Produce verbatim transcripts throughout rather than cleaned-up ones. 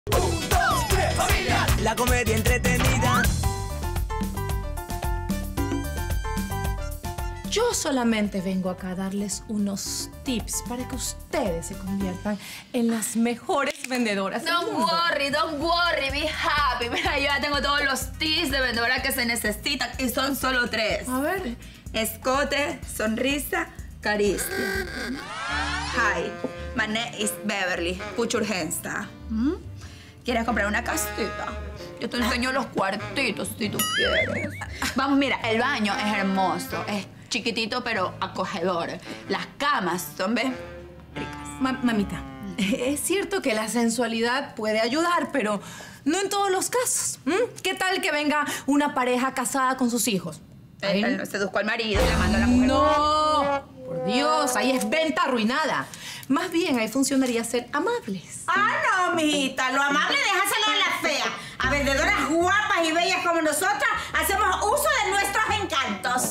Un, dos, tres, familia. La comedia entretenida. Yo solamente vengo acá a darles unos tips para que ustedes se conviertan en las mejores vendedoras del Don't mundo. worry, don't worry, be happy. Mira, yo ya tengo todos los tips de vendedora que se necesitan y son solo tres. A ver. Escote, sonrisa, caricia. Hi, my name is Beverly. Put your hands down. ¿Mm? ¿Quieres comprar una casita? Yo te enseño los cuartitos si tú quieres. Vamos, mira, el baño es hermoso. Es chiquitito pero acogedor. Las camas son, ¿ves? Ricas. Ma mamita, es cierto que la sensualidad puede ayudar, pero no en todos los casos. ¿Mm? ¿Qué tal que venga una pareja casada con sus hijos? Él, él seduzco al marido y le mando a la mujer. No, por Dios, ahí es venta arruinada. Más bien, ahí funcionaría ser amables. Ah, no, mijita. Lo amable déjaselo a la fea. A vendedoras guapas y bellas como nosotras hacemos uso de nuestros encantos.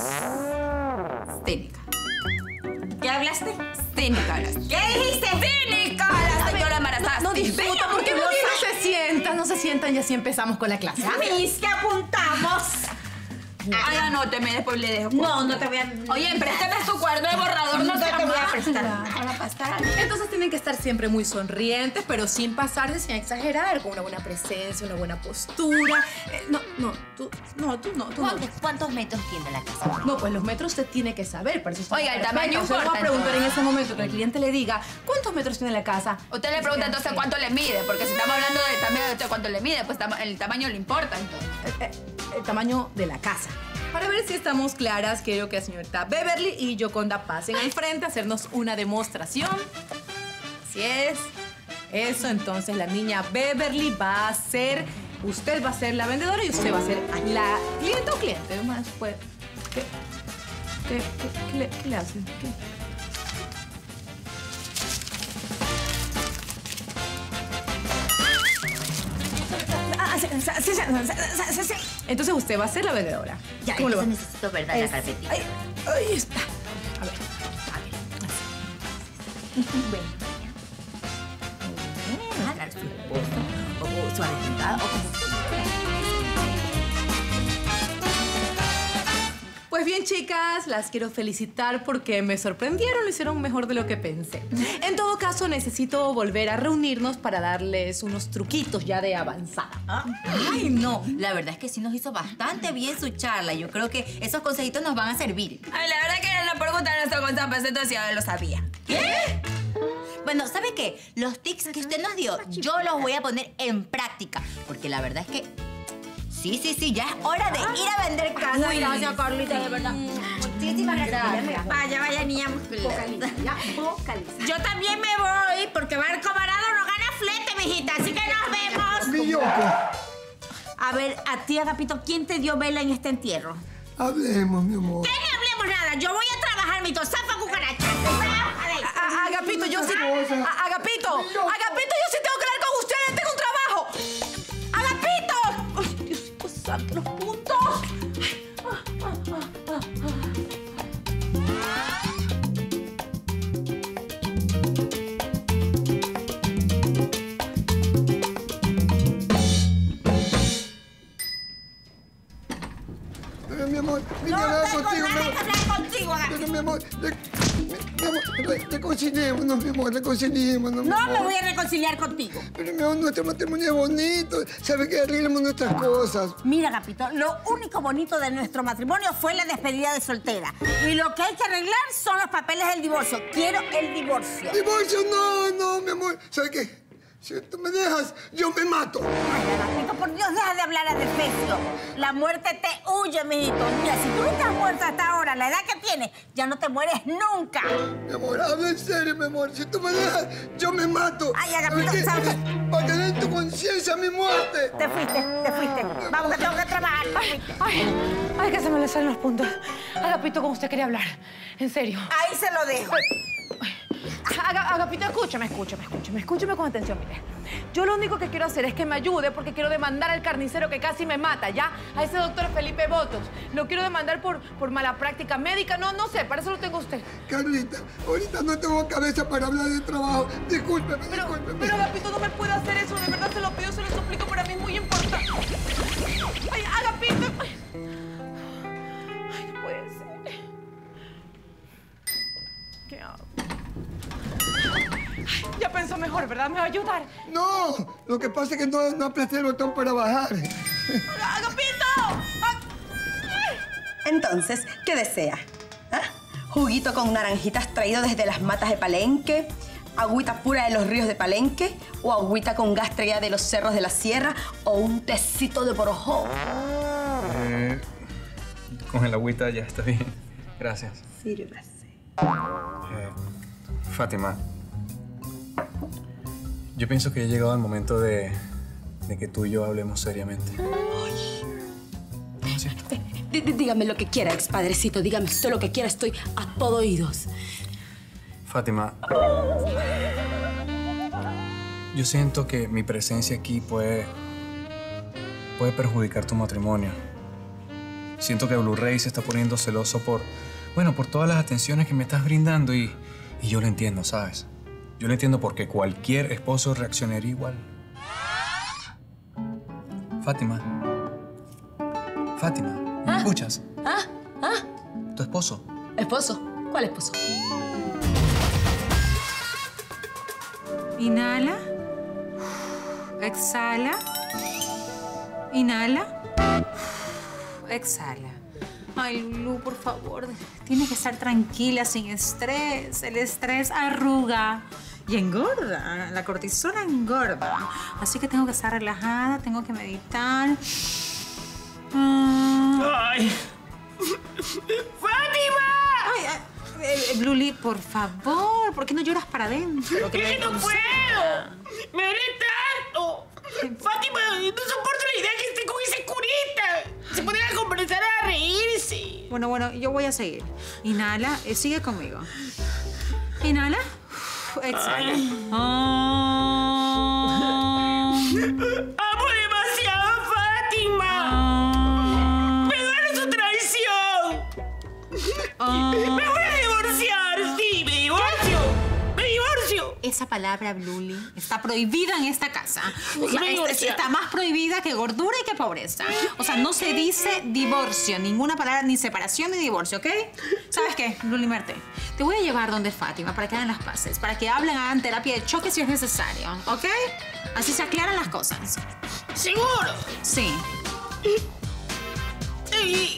Cínica. ¿Qué hablaste? Cínica. ¿Qué dijiste? Cínica, la señora embarazada. No disfruta, ¿por qué no, no se sientan? No se sientan y así empezamos con la clase. Mis que apuntamos. Ay, anóteme, después le dejo. No, no te voy a... Oye, préstame su cuerno de borrador, no, No te te voy a más. prestar Para nada. pasar. Entonces tienen que estar siempre muy sonrientes, pero sin pasarse, sin exagerar, con una buena presencia, una buena postura. Eh, no, no, tú, no, tú no, tú no. ¿Cuántos, ¿Cuántos metros tiene la casa? No, pues los metros usted tiene que saber, para eso está Oiga, el perfecta. tamaño Usted le va a importa, preguntar en entonces. ese momento que el cliente le diga cuántos metros tiene la casa. Usted le pregunta entonces cuánto le mide, porque si estamos hablando de también de cuánto le mide, pues tama- el tamaño le importa entonces. Eh, eh, el tamaño de la casa. Para ver si estamos claras, quiero que la señorita Beverly y Yoconda pasen al frente a hacernos una demostración. Así es. Eso, entonces la niña Beverly va a ser... Usted va a ser la vendedora y usted va a ser la cliente o cliente. Más, pues, ¿qué, qué, qué, qué le, qué le hacen? ¿Qué? Ah, sí, sí, sí, sí, sí, sí. Entonces usted va a ser la vendedora. Ya, ¿Cómo lo va? entonces necesito ver la Es- carpetita. Ahí, ahí está. A ver, a ver. Así. Bueno. Ah, claro, supuesto. O suavecita, o como... Pues bien, chicas, las quiero felicitar porque me sorprendieron, lo hicieron mejor de lo que pensé. En todo caso, necesito volver a reunirnos para darles unos truquitos ya de avanzada. Ay, no. La verdad es que sí nos hizo bastante bien su charla. Yo creo que esos consejitos nos van a servir. Ay, la verdad que la pregunta de nuestro consejo, entonces ya lo sabía. ¿Qué? Bueno, ¿sabe qué? Los tips que usted nos dio, yo los voy a poner en práctica. Porque la verdad es que... Sí, sí, sí, ya es hora de ir a vender casa. Ay, gracias, Carlita, de verdad. Muchísimas gracias. Vaya, vaya, niña musculosa. Yo también me voy porque Barco Varado no gana flete, mijita. Así que nos vemos. Mi Yoko, A ver, a ti, Agapito, ¿quién te dio vela en este entierro? hablemos, mi amor. ¿Qué ni hablemos nada? Yo voy a trabajar, mi tosafa cucaracha. A- Agapito, yo sí... A- Agapito, Agapito, yo sí tengo que hablar con ustedes, tengo un trabajo. ¡Agapito! ¡Ay, Diosito santo, los puntos! Pero, mi amor, vine No a hablar tengo contigo, mi nada amor. que hablar contigo, Pero, Agapito. mi amor, re- mi amor, re- reconciliémonos, mi amor, reconciliémonos, mi No amor. me voy a reconciliar contigo. Pero, mi amor, nuestro matrimonio es bonito. ¿Sabe que arreglemos nuestras cosas? Mira, Agapito, lo único bonito de nuestro matrimonio fue la despedida de soltera. Y lo que hay que arreglar son los papeles del divorcio. Quiero el divorcio. Divorcio, no, no, mi amor. ¿Sabe qué? Si tú me dejas, yo me mato. Ay, Agapito, por Dios, deja de hablar a defecio. La muerte te huye, mijito. Mira, si tú no te has muerto hasta ahora, la edad que tienes, ya no te mueres nunca. Mi amor, habla en serio, mi amor. Si tú me dejas, yo me mato. Ay, Agapito, ¿Sabes qué? ¿sabes? Para tener tu conciencia mi muerte. Te fuiste, te fuiste. Vamos, que tengo que trabajar. Te fuiste. Ay, ay, que se me le salen los puntos. Agapito, ¿cómo usted quería hablar? En serio. Ahí se lo dejo. Aga- Agapito, escúchame, escúchame, escúchame, escúchame con atención, mire. Yo lo único que quiero hacer es que me ayude porque quiero demandar al carnicero que casi me mata, ¿ya? A ese doctor Felipe Botos. Lo quiero demandar por, por mala práctica médica. No, no sé, para eso lo tengo a usted. Carlita, ahorita no tengo cabeza para hablar de trabajo. Discúlpeme, Pero, discúlpeme. pero Agapito no me puede hacer eso. De verdad se lo pido, se lo suplico. Para mí es muy importante. Ay, Agapito. Ay, Ay no puede ser. ¿Qué hago? Ay, ya pensó mejor, ¿verdad? ¿Me va a ayudar? No, lo que pasa es que no, no aplasté el botón para bajar. ¡Agapito! Ah. Entonces, ¿qué desea? ¿Ah? ¿Juguito con naranjitas traído desde las matas de Palenque? ¿Agüita pura de los ríos de Palenque? ¿O agüita con gas traída de los cerros de la sierra? ¿O un tecito de borojó? Eh, con el agüita ya está bien. Gracias. Sírvase. Eh, Fátima, yo pienso que ha llegado el momento de, de que tú y yo hablemos seriamente. ¿Sí? D- d- dígame lo que quiera, expadrecito. Dígame todo lo que quiera. Estoy a todo oídos. Fátima, yo siento que mi presencia aquí puede, puede perjudicar tu matrimonio. Siento que Blu-ray se está poniendo celoso por, bueno, por todas las atenciones que me estás brindando y, y yo lo entiendo, ¿sabes? Yo lo entiendo porque cualquier esposo reaccionaría igual. Fátima. Fátima, ¿me escuchas? ¿Ah? ¿Ah? ¿Tu esposo? ¿Esposo? ¿Cuál esposo? Inhala. Exhala. Inhala. Exhala. Ay, Lulu, por favor, tienes que estar tranquila, sin estrés. El estrés arruga y engorda. La cortisona engorda. Así que tengo que estar relajada, tengo que meditar. Ah. ¡Ay! ¡¡Fátima! Ay, ay, eh, eh, Luli, por favor, ¿por qué no lloras para adentro? ¡Es que no puedo! ¡Me haré tanto! ¡Fátima, no soporto la idea que esté con ese curita! Se ponen a conversar, a reírse. Bueno, bueno, yo voy a seguir. Inhala, eh, sigue conmigo. Inhala. Uf, exhala. Ah. ¡Amo demasiado a Fátima! Ah. ¡Me duele su traición! Ah. ¡Me voy a divorciar! ¡Sí, me divorcio! ¡Me divorcio! Esa palabra, Bluli, está prohibida en esta casa. O sea, Me es- divorcio. está más prohibida que gordura y que pobreza. O sea, no se dice divorcio, ninguna palabra, ni separación ni divorcio, ¿ok? ¿Sabes qué, Bluli Merte? Te voy a llevar donde Fátima para que hagan las paces, para que hablen, hagan terapia de choque si es necesario, ¿ok? Así se aclaran las cosas. ¿Seguro? Sí. Sí.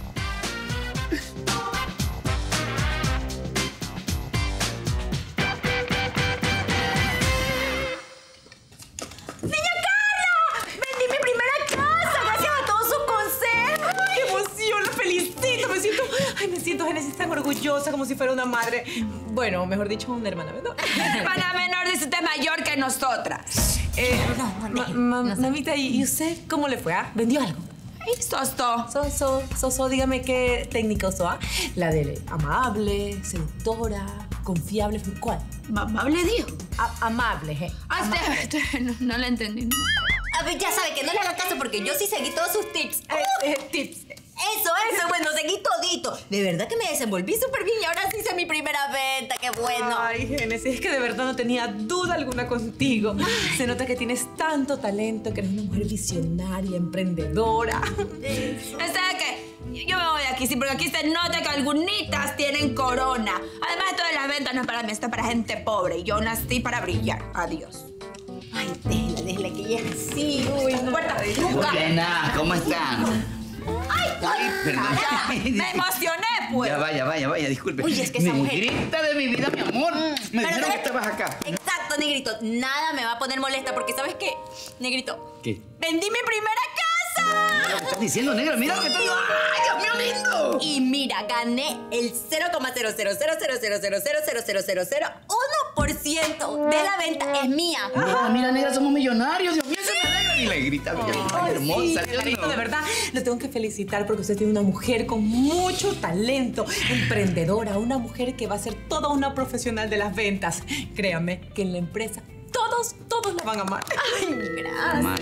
¡Vendí mi primera casa! ¡Gracias a todos sus consejos! ¡Qué emoción! ¡La felicito! Me siento... Ay, me siento, Génesis, tan orgullosa como si fuera una madre. Bueno, mejor dicho, una hermana, ¿verdad? Hermana menor, dice usted mayor que nosotras. Eh, No, ma- no, ma- no sé. Mamita, ¿y y usted cómo le fue? ah? ¿Vendió algo? Ay, sosto. So, so, so, so, dígame qué técnica usó, ¿ah? La de amable, seductora, confiable, ¿cuál? Amable dijo. A- amable, ¿eh? Ah, este, este, no, no la entendí. A ver, ya sabe que no le haga caso porque yo sí seguí todos sus tips. Eh, eh, tips. Eso, eso, bueno, seguí todito. De verdad que me desenvolví súper bien y ahora sí hice mi primera venta, qué bueno. Ay, Génesis, es que de verdad no tenía duda alguna contigo. Se nota que tienes tanto talento, que eres una mujer visionaria, emprendedora. ¿Sabe qué? Yo me voy de aquí, sí, porque aquí se nota que algunitas tienen corona. Además, esto de las ventas no es para mí, esto es para gente pobre. Y yo nací para brillar. Adiós. Ay, déjela, déjela que ella es así. Uy, no. Puerta, nunca. Buenas, ¿cómo están? Ay, perdón. Me emocioné, pues. Ya vaya, vaya, vaya, disculpe. Uy, es que esa mujer- Negrita de mi vida, mi amor. Me Pero dijeron que ¿sabes qué? estabas acá. Exacto, Negrito. Nada me va a poner molesta porque, ¿sabes qué? Negrito. ¿Qué? ¡Vendí mi primera casa! ¿Qué me estás diciendo, negra? Mira lo que estoy... ¡Ay, Dios mío, lindo! Y mira, gané el cero coma cero cero cero cero cero cero cero cero cero cero cero uno por ciento de la venta es mía. Mira, mira, negra, somos millonarios. Dios mío, se me alegra. Ni la negrita, Ay, hermosa. sí, ¿Sí o Marito, no? de verdad, lo tengo que felicitar porque usted tiene una mujer con mucho talento, emprendedora, una mujer que va a ser toda una profesional de las ventas. Créame que en la empresa todos, todos la van a amar. Ay, gracias. Man,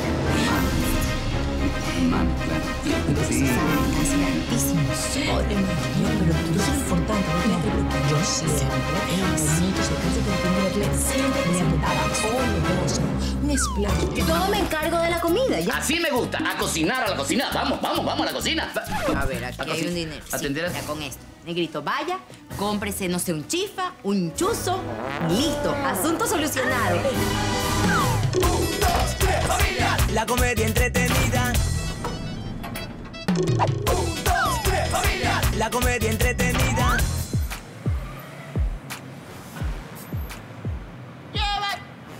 man, claro. Sí. Casi altísimos. Pero tú eres importante, no te preocupes. Yo siempre, en los momentos de clase de entenderle, siempre me apuntaba oloroso, un splash. Yo todo me encargo de la comida, ¿ya? Así me gusta, a cocinar, a la cocina. Vamos, vamos, vamos a la cocina. A ver, aquí hay un dinero. Atender a... Sí, ya con esto. Negrito, vaya, cómprese, no sé, un chifa, un chuzo. Listo, asunto solucionado. Un, dos, tres, familia. La comedia entretenida. Un, dos, tres, familia. La comedia entretenida. Lleva.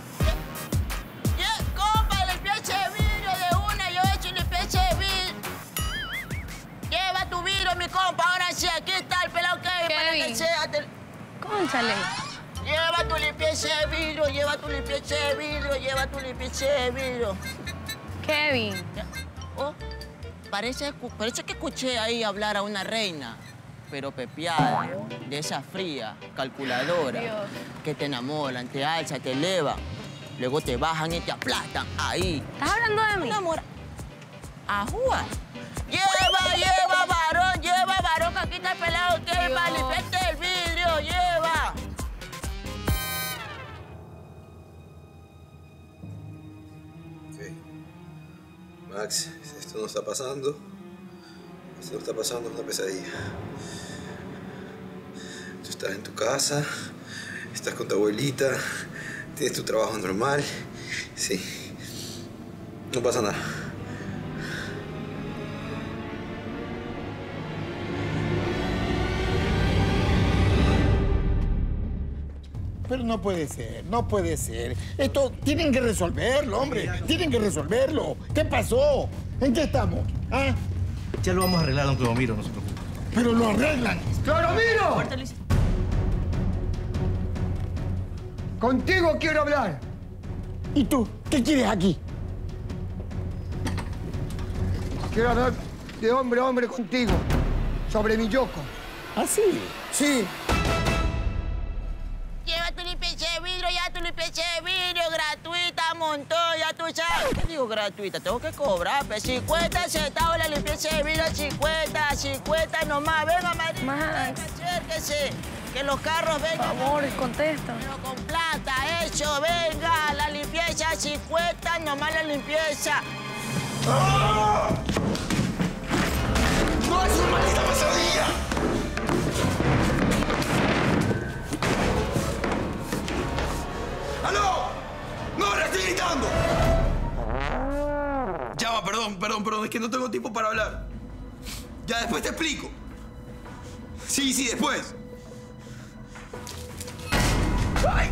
Lle- Compa, limpiache de vidrio de una, yo he hecho limpiache de vidrio. Lleva tu vidrio, mi compa, ahora sí, aquí está el pelado Kevin. Para que sea. te- Cónchale. Lleva tu limpiache de vidrio, lleva tu limpiache de vidrio, lleva tu limpiache de vidrio. Kevin. Ya. Oh, parece, parece que escuché ahí hablar a una reina, pero pepiada, de esa fría, calculadora, Dios. que te enamoran, te alzan, te elevan, luego te bajan y te aplastan ahí. ¿Estás hablando de mí? Enamora. Ajúa. Lleva, lleva, varón, lleva, varón, que aquí está el pelado que va, limpiarte el vidrio, lleva. Max, esto no está pasando. Esto no está pasando, es una pesadilla. Tú estás en tu casa, estás con tu abuelita, tienes tu trabajo normal. Sí. No pasa nada. Pero no puede ser, no puede ser. Esto tienen que resolverlo, hombre. Tienen que resolverlo. ¿Qué pasó? ¿En qué estamos? ¿Ah? Ya lo vamos a arreglar, don Clodoviro, no se preocupe. Pero lo arreglan. ¡Clodoviro! Contigo quiero hablar. ¿Y tú? ¿Qué quieres aquí? Quiero hablar de hombre a hombre contigo. Sobre mi Yoko. ¿Ah, sí? Sí. Lleva tu limpiache de vidrio, ya tu limpiache de vidrio, gratuita, montón, ya tú sabes. ¿Qué digo gratuita? Tengo que cobrar, pues cincuenta centavos la limpiache de vidrio, cincuenta, cincuenta nomás. Venga, María, Max. acérquese, que los carros vengan. Por favor, contesta. Pero con plata, hecho, venga, la limpieza, cincuenta nomás la limpieza. ¡Ah! ¡No es una maldita pesadilla! ¡Aló! ¡No, le estoy gritando! Ya va, perdón, perdón, perdón, es que no tengo tiempo para hablar. Ya, después te explico. Sí, sí, después. ¡Ay!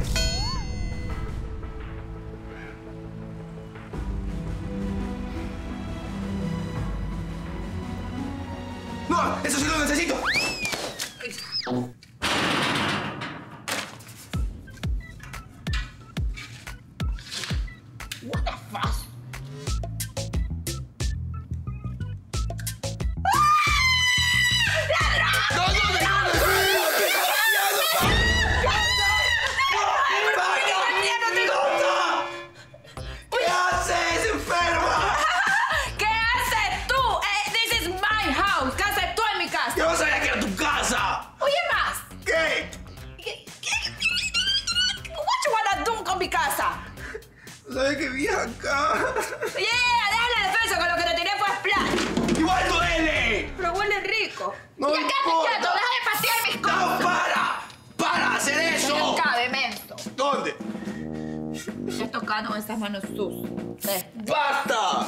¡No! ¡Eso sí lo necesito! What the fuck? ¡No, no, no, no, no! ¿Qué haces, enferma? ¿Qué haces tú? Eh, this is my house. ¿Qué haces tú en mi casa? ¿Qué vas a ver aquí a tu casa? Oye, más. ¿Qué? ¿Qué, qué, what you wanna do con mi casa? ¿Sabes que vives acá? Yeah, deja la defensa, que lo que te tiré fue splash. ¡Igual duele! Pero huele rico. No ya quédate importa. quieto, deja de patear mis cosas. ¡No, para! ¡Para hacer eso! No cabe, mento. ¿Dónde? Estoy tocando estas manos sucias. ¡Basta!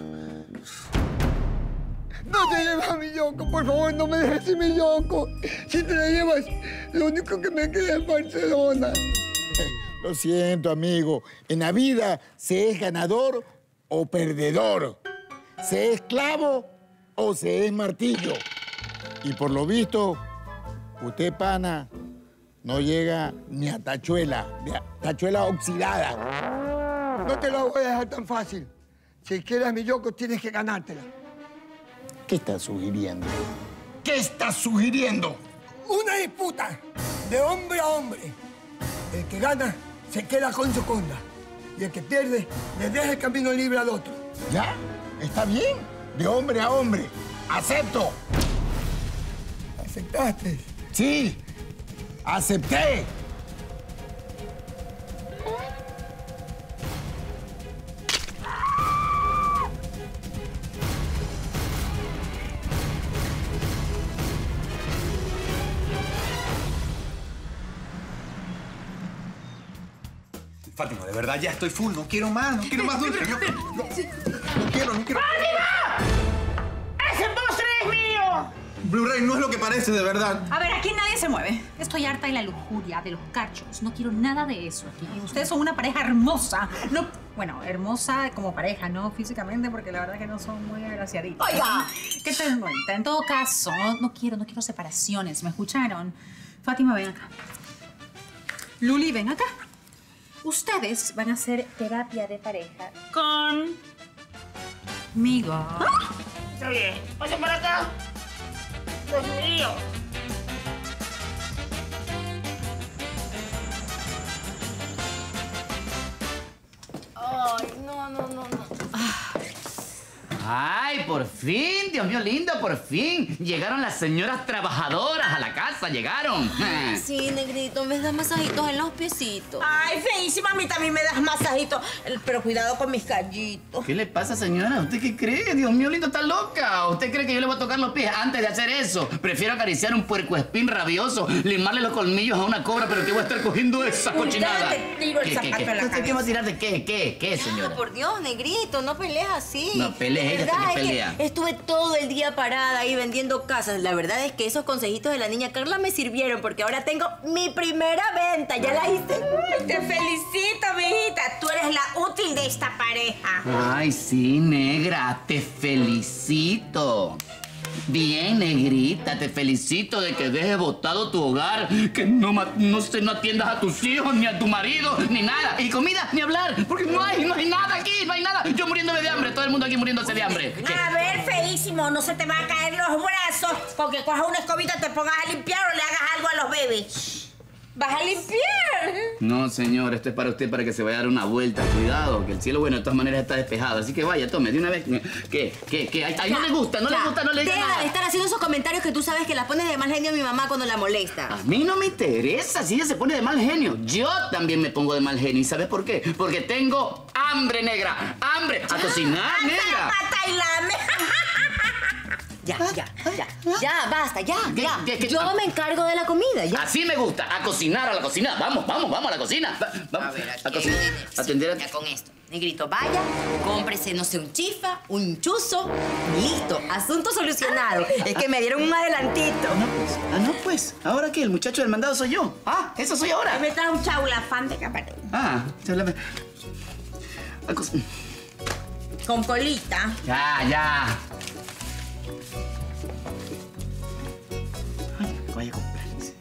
No te lleves a mi Yoko, por favor, no me dejes sin mi Yoko. Si te la llevas, lo único que me queda es Barcelona. Lo siento, amigo. En la vida se es ganador o perdedor. Se es clavo o se es martillo. Y por lo visto, usted, pana, no llega ni a tachuela, ni a tachuela oxidada. No te lo voy a dejar tan fácil. Si quieres mi Yoko, tienes que ganártela. ¿Qué estás sugiriendo? ¿Qué estás sugiriendo? Una disputa de hombre a hombre. El que gana se queda con Yoconda. Y el que pierde le deja el camino libre al otro. ¿Ya? ¿Está bien? De hombre a hombre. ¡Acepto! ¿Aceptaste? Sí, acepté. Fátima, de verdad ya estoy full. No quiero más, no quiero más dulce. Yo- no, no quiero, no quiero. ¡Fátima! ¡Ese postre es mío! Blu-ray no es lo que parece, de verdad. A ver, aquí nadie se mueve. Estoy harta de la lujuria, de los cachos. No quiero nada de eso aquí. Ustedes son una pareja hermosa. No, bueno, hermosa como pareja, no físicamente, porque la verdad que no son muy agraciaditos. Oiga. ¿Qué te den cuenta? En todo caso, no, no quiero, no quiero separaciones. ¿Me escucharon? Fátima, ven acá. Luli, ven acá. Ustedes van a hacer terapia de pareja con... Migo. Está bien. Pasen para acá. Dios mío. Ay, no, no, no, no. Ay, por fin, Dios mío lindo, por fin. Llegaron las señoras trabajadoras a la casa, llegaron. Sí, negrito, me das masajitos en los piecitos. Ay, feísima, a mí también me das masajitos. Pero cuidado con mis callitos. ¿Qué le pasa, señora? ¿Usted qué cree? Dios mío lindo, está loca. ¿Usted cree que yo le voy a tocar los pies antes de hacer eso? Prefiero acariciar un puercoespín rabioso, limarle los colmillos a una cobra, pero que voy a estar cogiendo esa cochinada. Te tiro el ¿Qué, qué, zapato qué? en la ¿Usted qué cabeza. va a tirar de qué? ¿Qué? ¿Qué, señora? Por Dios, negrito, no pelees así. No pelees, De ella verdad, está que es que pelea. estuve todo el día parada ahí vendiendo casas. La verdad es que esos consejitos de la niña Carla me sirvieron porque ahora tengo mi primera venta. ¿Ya la hice? Ay, te felicito, mijita. Tú eres la útil de esta pareja. Ay, sí, negra, te felicito. Bien, negrita, te felicito de que dejes botado tu hogar, que no, ma- no, se, no atiendas a tus hijos, ni a tu marido, ni nada. Y comida, ni hablar, porque no hay, no hay nada aquí, no hay nada. Yo muriéndome de hambre, todo el mundo aquí muriéndose de hambre. ¿Qué? A ver, feísimo, no se te van a caer los brazos porque cojas una escobita, te pongas a limpiar o le hagas algo a los bebés. ¿Vas a limpiar? No, señor, esto es para usted, para que se vaya a dar una vuelta. Cuidado, que el cielo, bueno, de todas maneras está despejado. Así que vaya, tome, de una vez. ¿Qué? ¿Qué? ¿Qué? Ay, ay, no le gusta, no Ya, le gusta, no le diga deja nada. de estar haciendo esos comentarios que tú sabes que la pones de mal genio a mi mamá cuando la molesta. A mí no me interesa si ella se pone de mal genio. Yo también me pongo de mal genio. ¿Y sabes por qué? Porque tengo hambre, negra. ¡Hambre! ¡A cocinar, negra! Ya, ya, ya, ya, basta, ya, ¿Qué- ya. qué- qué- Yo me encargo de la comida, ya. Así me gusta, a cocinar, a la cocina. Vamos, vamos, vamos a la cocina. Va- vamos, A ver, aquí a cocinar. viene. Atender a... Ya con esto. Negrito, vaya, cómprese, no sé, un chifa, un chuzo. Listo, asunto solucionado. Es que me dieron un adelantito. No, pues. Ah, no, pues. ¿Ahora qué? ¿El muchacho del mandado soy yo? Ah, eso soy ahora. Me trae un chaulafán de camarón. Ah, ya la... a co- Con colita. Ya, ya. Ay, vaya a comprar.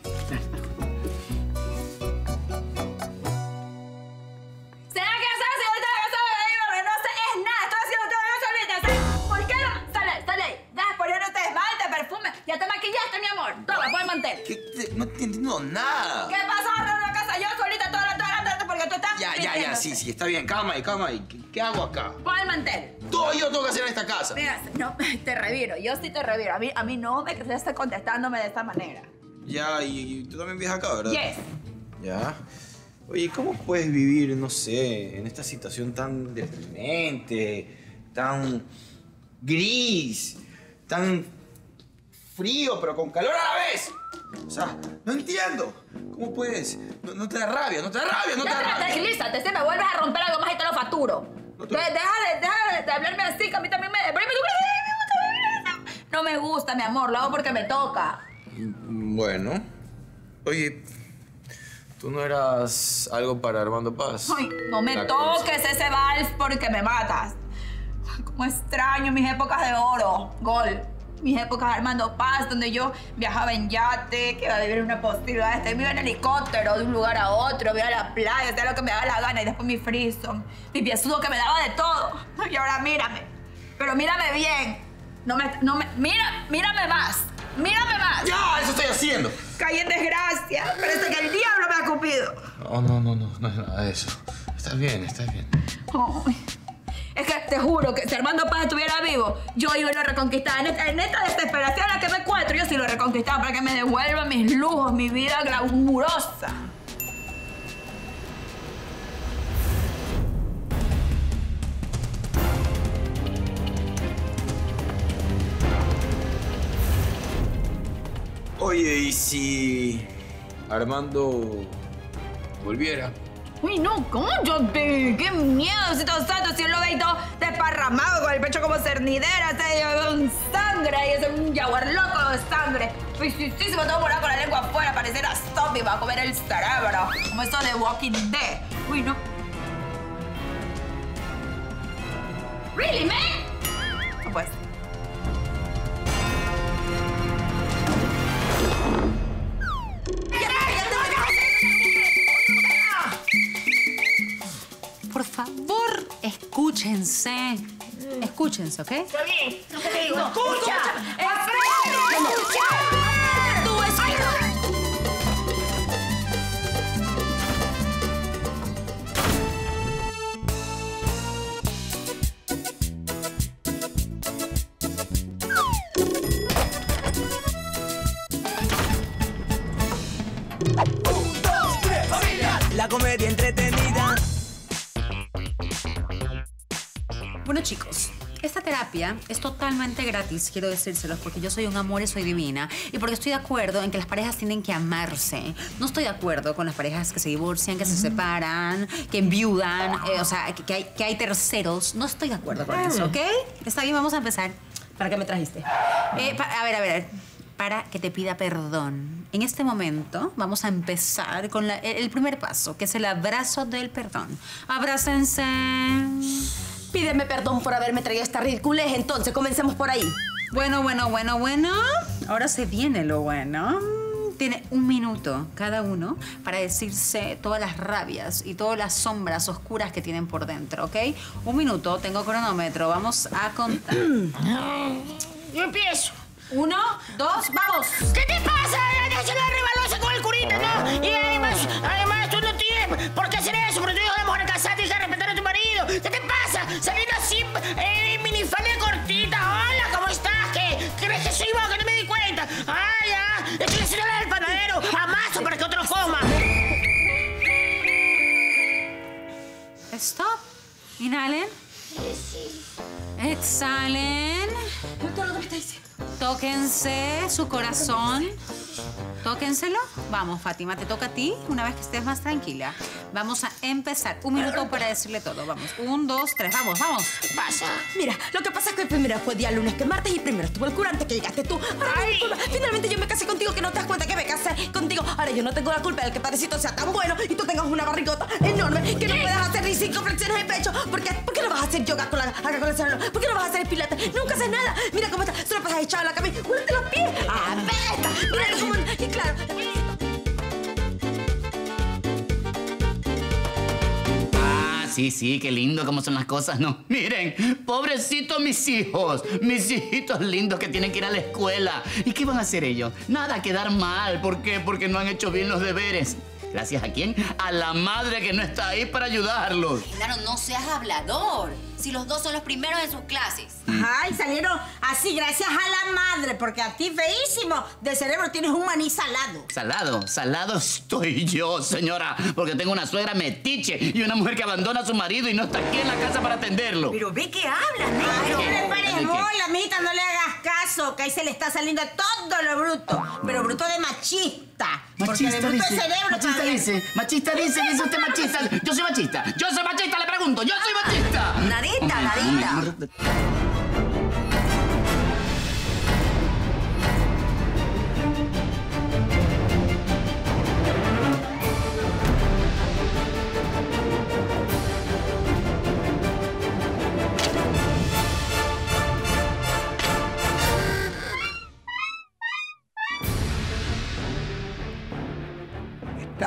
¿Será que sabes si ahorita la casa de no sé es nada? Estoy haciendo todo yo solita. ¿Sabes por qué no? Sale, sale ahí. Deja ponerte esmalte, perfume. Ya te maquillaste, mi amor. Toma, pon el mantel. ¿Qué te- no te entiendo nada. ¿Qué pasa ahora en la casa? Yo solita toda la toda la tarde porque tú estás Ya, ya, ya, mintiéndote. sí, sí, está bien. Calma ahí, calma ahí. ¿Qué, qué hago acá? Pon el mantel. Todo yo tengo que hacer en esta casa. Mira, no, te reviro. Yo sí te reviro. A mí, a mí no me estés contestándome de esta manera. Ya, y, y tú también vives acá, ¿verdad? Yes. Ya. Oye, ¿cómo puedes vivir, no sé, en esta situación tan deprimente, tan gris, tan frío, pero con calor a la vez? O sea, no entiendo. ¿Cómo puedes? No, no te da rabia, no te da rabia, no te da Ya, rabia. tranquilízate. Si me vuelves a romper algo más y te lo facturo. De- Deja de, deja de- de hablarme así, que a mí también me... pero me gusta, No me gusta, mi amor. Lo hago porque me toca. Bueno. Oye, ¿tú no eras algo para Armando Paz? Ay, no me La toques ese vals porque me matas. Ay, cómo extraño mis épocas de oro. Gol. Mis épocas Armando Paz, donde yo viajaba en yate, que iba a vivir en una posibilidad, este, me iba en helicóptero de un lugar a otro, me iba a la playa, hacía lo que me daba la gana, y después mi frison, mi piezudo que me daba de todo. Y ahora mírame, pero mírame bien. No me, no me, mira, mírame más, mírame más. ¡Ya! ¡Eso estoy haciendo! Caí en desgracia, parece que el diablo me ha cupido. No, no, no, no, no es nada de eso. Estás bien, estás bien. Ay. Es que te juro que si Armando Paz estuviera vivo, yo iba a lo reconquistar. En esta, en esta desesperación en la que me encuentro, yo sí lo reconquistaba para que me devuelva mis lujos, mi vida glamurosa. Oye, ¿y si Armando volviera? Uy, no, cállate. Qué miedo, si todo santo, si él lo ve todo desparramado con el pecho como cernidera, se un sangre y es un jaguar loco de sangre. Uy, sí, sí, se me todo morado con la lengua afuera, pareciera zombie, va a comer el cerebro, como eso de Walking Dead. Uy, no. Really, man? No pues. Por favor, escúchense. Escúchense, ¿ok? Está bien. No te digo. No, escucha. Escucha. Tú escucha. Un, dos, tres, familia. La comedia entretenida. Bueno, chicos, esta terapia es totalmente gratis, quiero decírselos, porque yo soy un amor y soy divina. Y porque estoy de acuerdo en que las parejas tienen que amarse. No estoy de acuerdo con las parejas que se divorcian, que se separan, que enviudan, eh, o sea, que, que, hay, que hay terceros. No estoy de acuerdo con eso, ¿ok? Está bien, vamos a empezar. ¿Para qué me trajiste? Eh, pa- a ver, a ver. Para que te pida perdón. En este momento vamos a empezar con la- el primer paso, que es el abrazo del perdón. Abrácense. Pídeme perdón por haberme traído esta ridiculez, entonces comencemos por ahí. Bueno, bueno, bueno, bueno. Ahora se viene lo bueno. Tiene un minuto cada uno para decirse todas las rabias y todas las sombras oscuras que tienen por dentro, ¿ok? Un minuto, tengo cronómetro. Vamos a contar. Yo empiezo. Uno, dos, vamos. ¿Qué te pasa? Ya se la rebalosa con el curita, ¿no? Y además, además tú no tienes por qué hacer eso, porque tú eres una mujer casada, tienes que respetar a tu marido. ¿Qué te pasa? Saliendo así en minifalda cortita. Hola, ¿cómo estás? ¿Qué? ¿Crees que soy vos que no me di cuenta? Ah, ya. Estoy haciendo la del panadero. Amaso para que otro coma. Stop. Inhalen. Exhalen. Todo lo que me está diciendo. Tóquense su corazón. Tóquenselo. Vamos, Fátima, te toca a ti una vez que estés más tranquila. Vamos a empezar. Un minuto para decirle todo. Vamos. Un, dos, tres. Vamos, vamos. ¿Qué pasa? Mira, lo que pasa es que primero fue día lunes que martes y primero estuvo el cura antes que llegaste tú. Ahora no es culpa. Finalmente yo me casé contigo, que no te das cuenta que me casé contigo. Ahora yo no tengo la culpa del que parecito sea tan bueno y tú tengas una barrigota enorme que no puedas hacer ni cinco flexiones de pecho. ¿Por qué? ¿Por qué no vas a hacer yoga con la, acá con el salón? ¿Por qué no vas a hacer pilates? Nunca haces nada. Mira cómo estás. Solo pasas echado en la cama y huélete los pies. ¡Ah, besta! Mira cómo... Y claro... Ah, sí, sí, qué lindo cómo son las cosas, ¿no? Miren, pobrecitos mis hijos, mis hijitos lindos que tienen que ir a la escuela. ¿Y qué van a hacer ellos? Nada, quedar mal. ¿Por qué? Porque no han hecho bien los deberes. ¿Gracias a quién? A la madre que no está ahí para ayudarlos. Claro, no seas hablador. Si los dos son los primeros en sus clases. Ay, salieron así gracias a la madre, porque a ti feísimo de cerebro tienes un maní salado. Salado, salado estoy yo, señora, porque tengo una suegra metiche y una mujer que abandona a su marido y no está aquí en la casa para atenderlo. Pero ve que hablas, negro. ¿Qué? No le pares ¿Qué? bola, mijita, no le hagas caso, que ahí se le está saliendo todo lo bruto. Pero bruto de machista. Porque de bruto de cerebro machista todavía- dice, machista dice, dice usted machista. Yo soy machista, yo soy machista, le pregunto, yo soy machista. Nadita, nadita.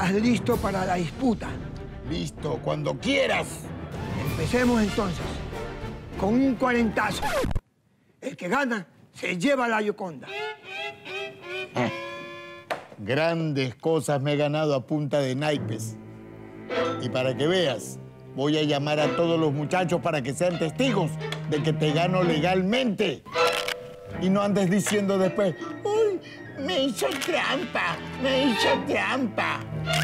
¿Estás listo para la disputa? Listo, cuando quieras. Empecemos entonces con un cuarentazo. El que gana se lleva la Gioconda. Grandes cosas me he ganado a punta de naipes. Y para que veas, voy a llamar a todos los muchachos para que sean testigos de que te gano legalmente. Y no andes diciendo después, ¡uy, me hizo trampa! ¡Me hizo trampa!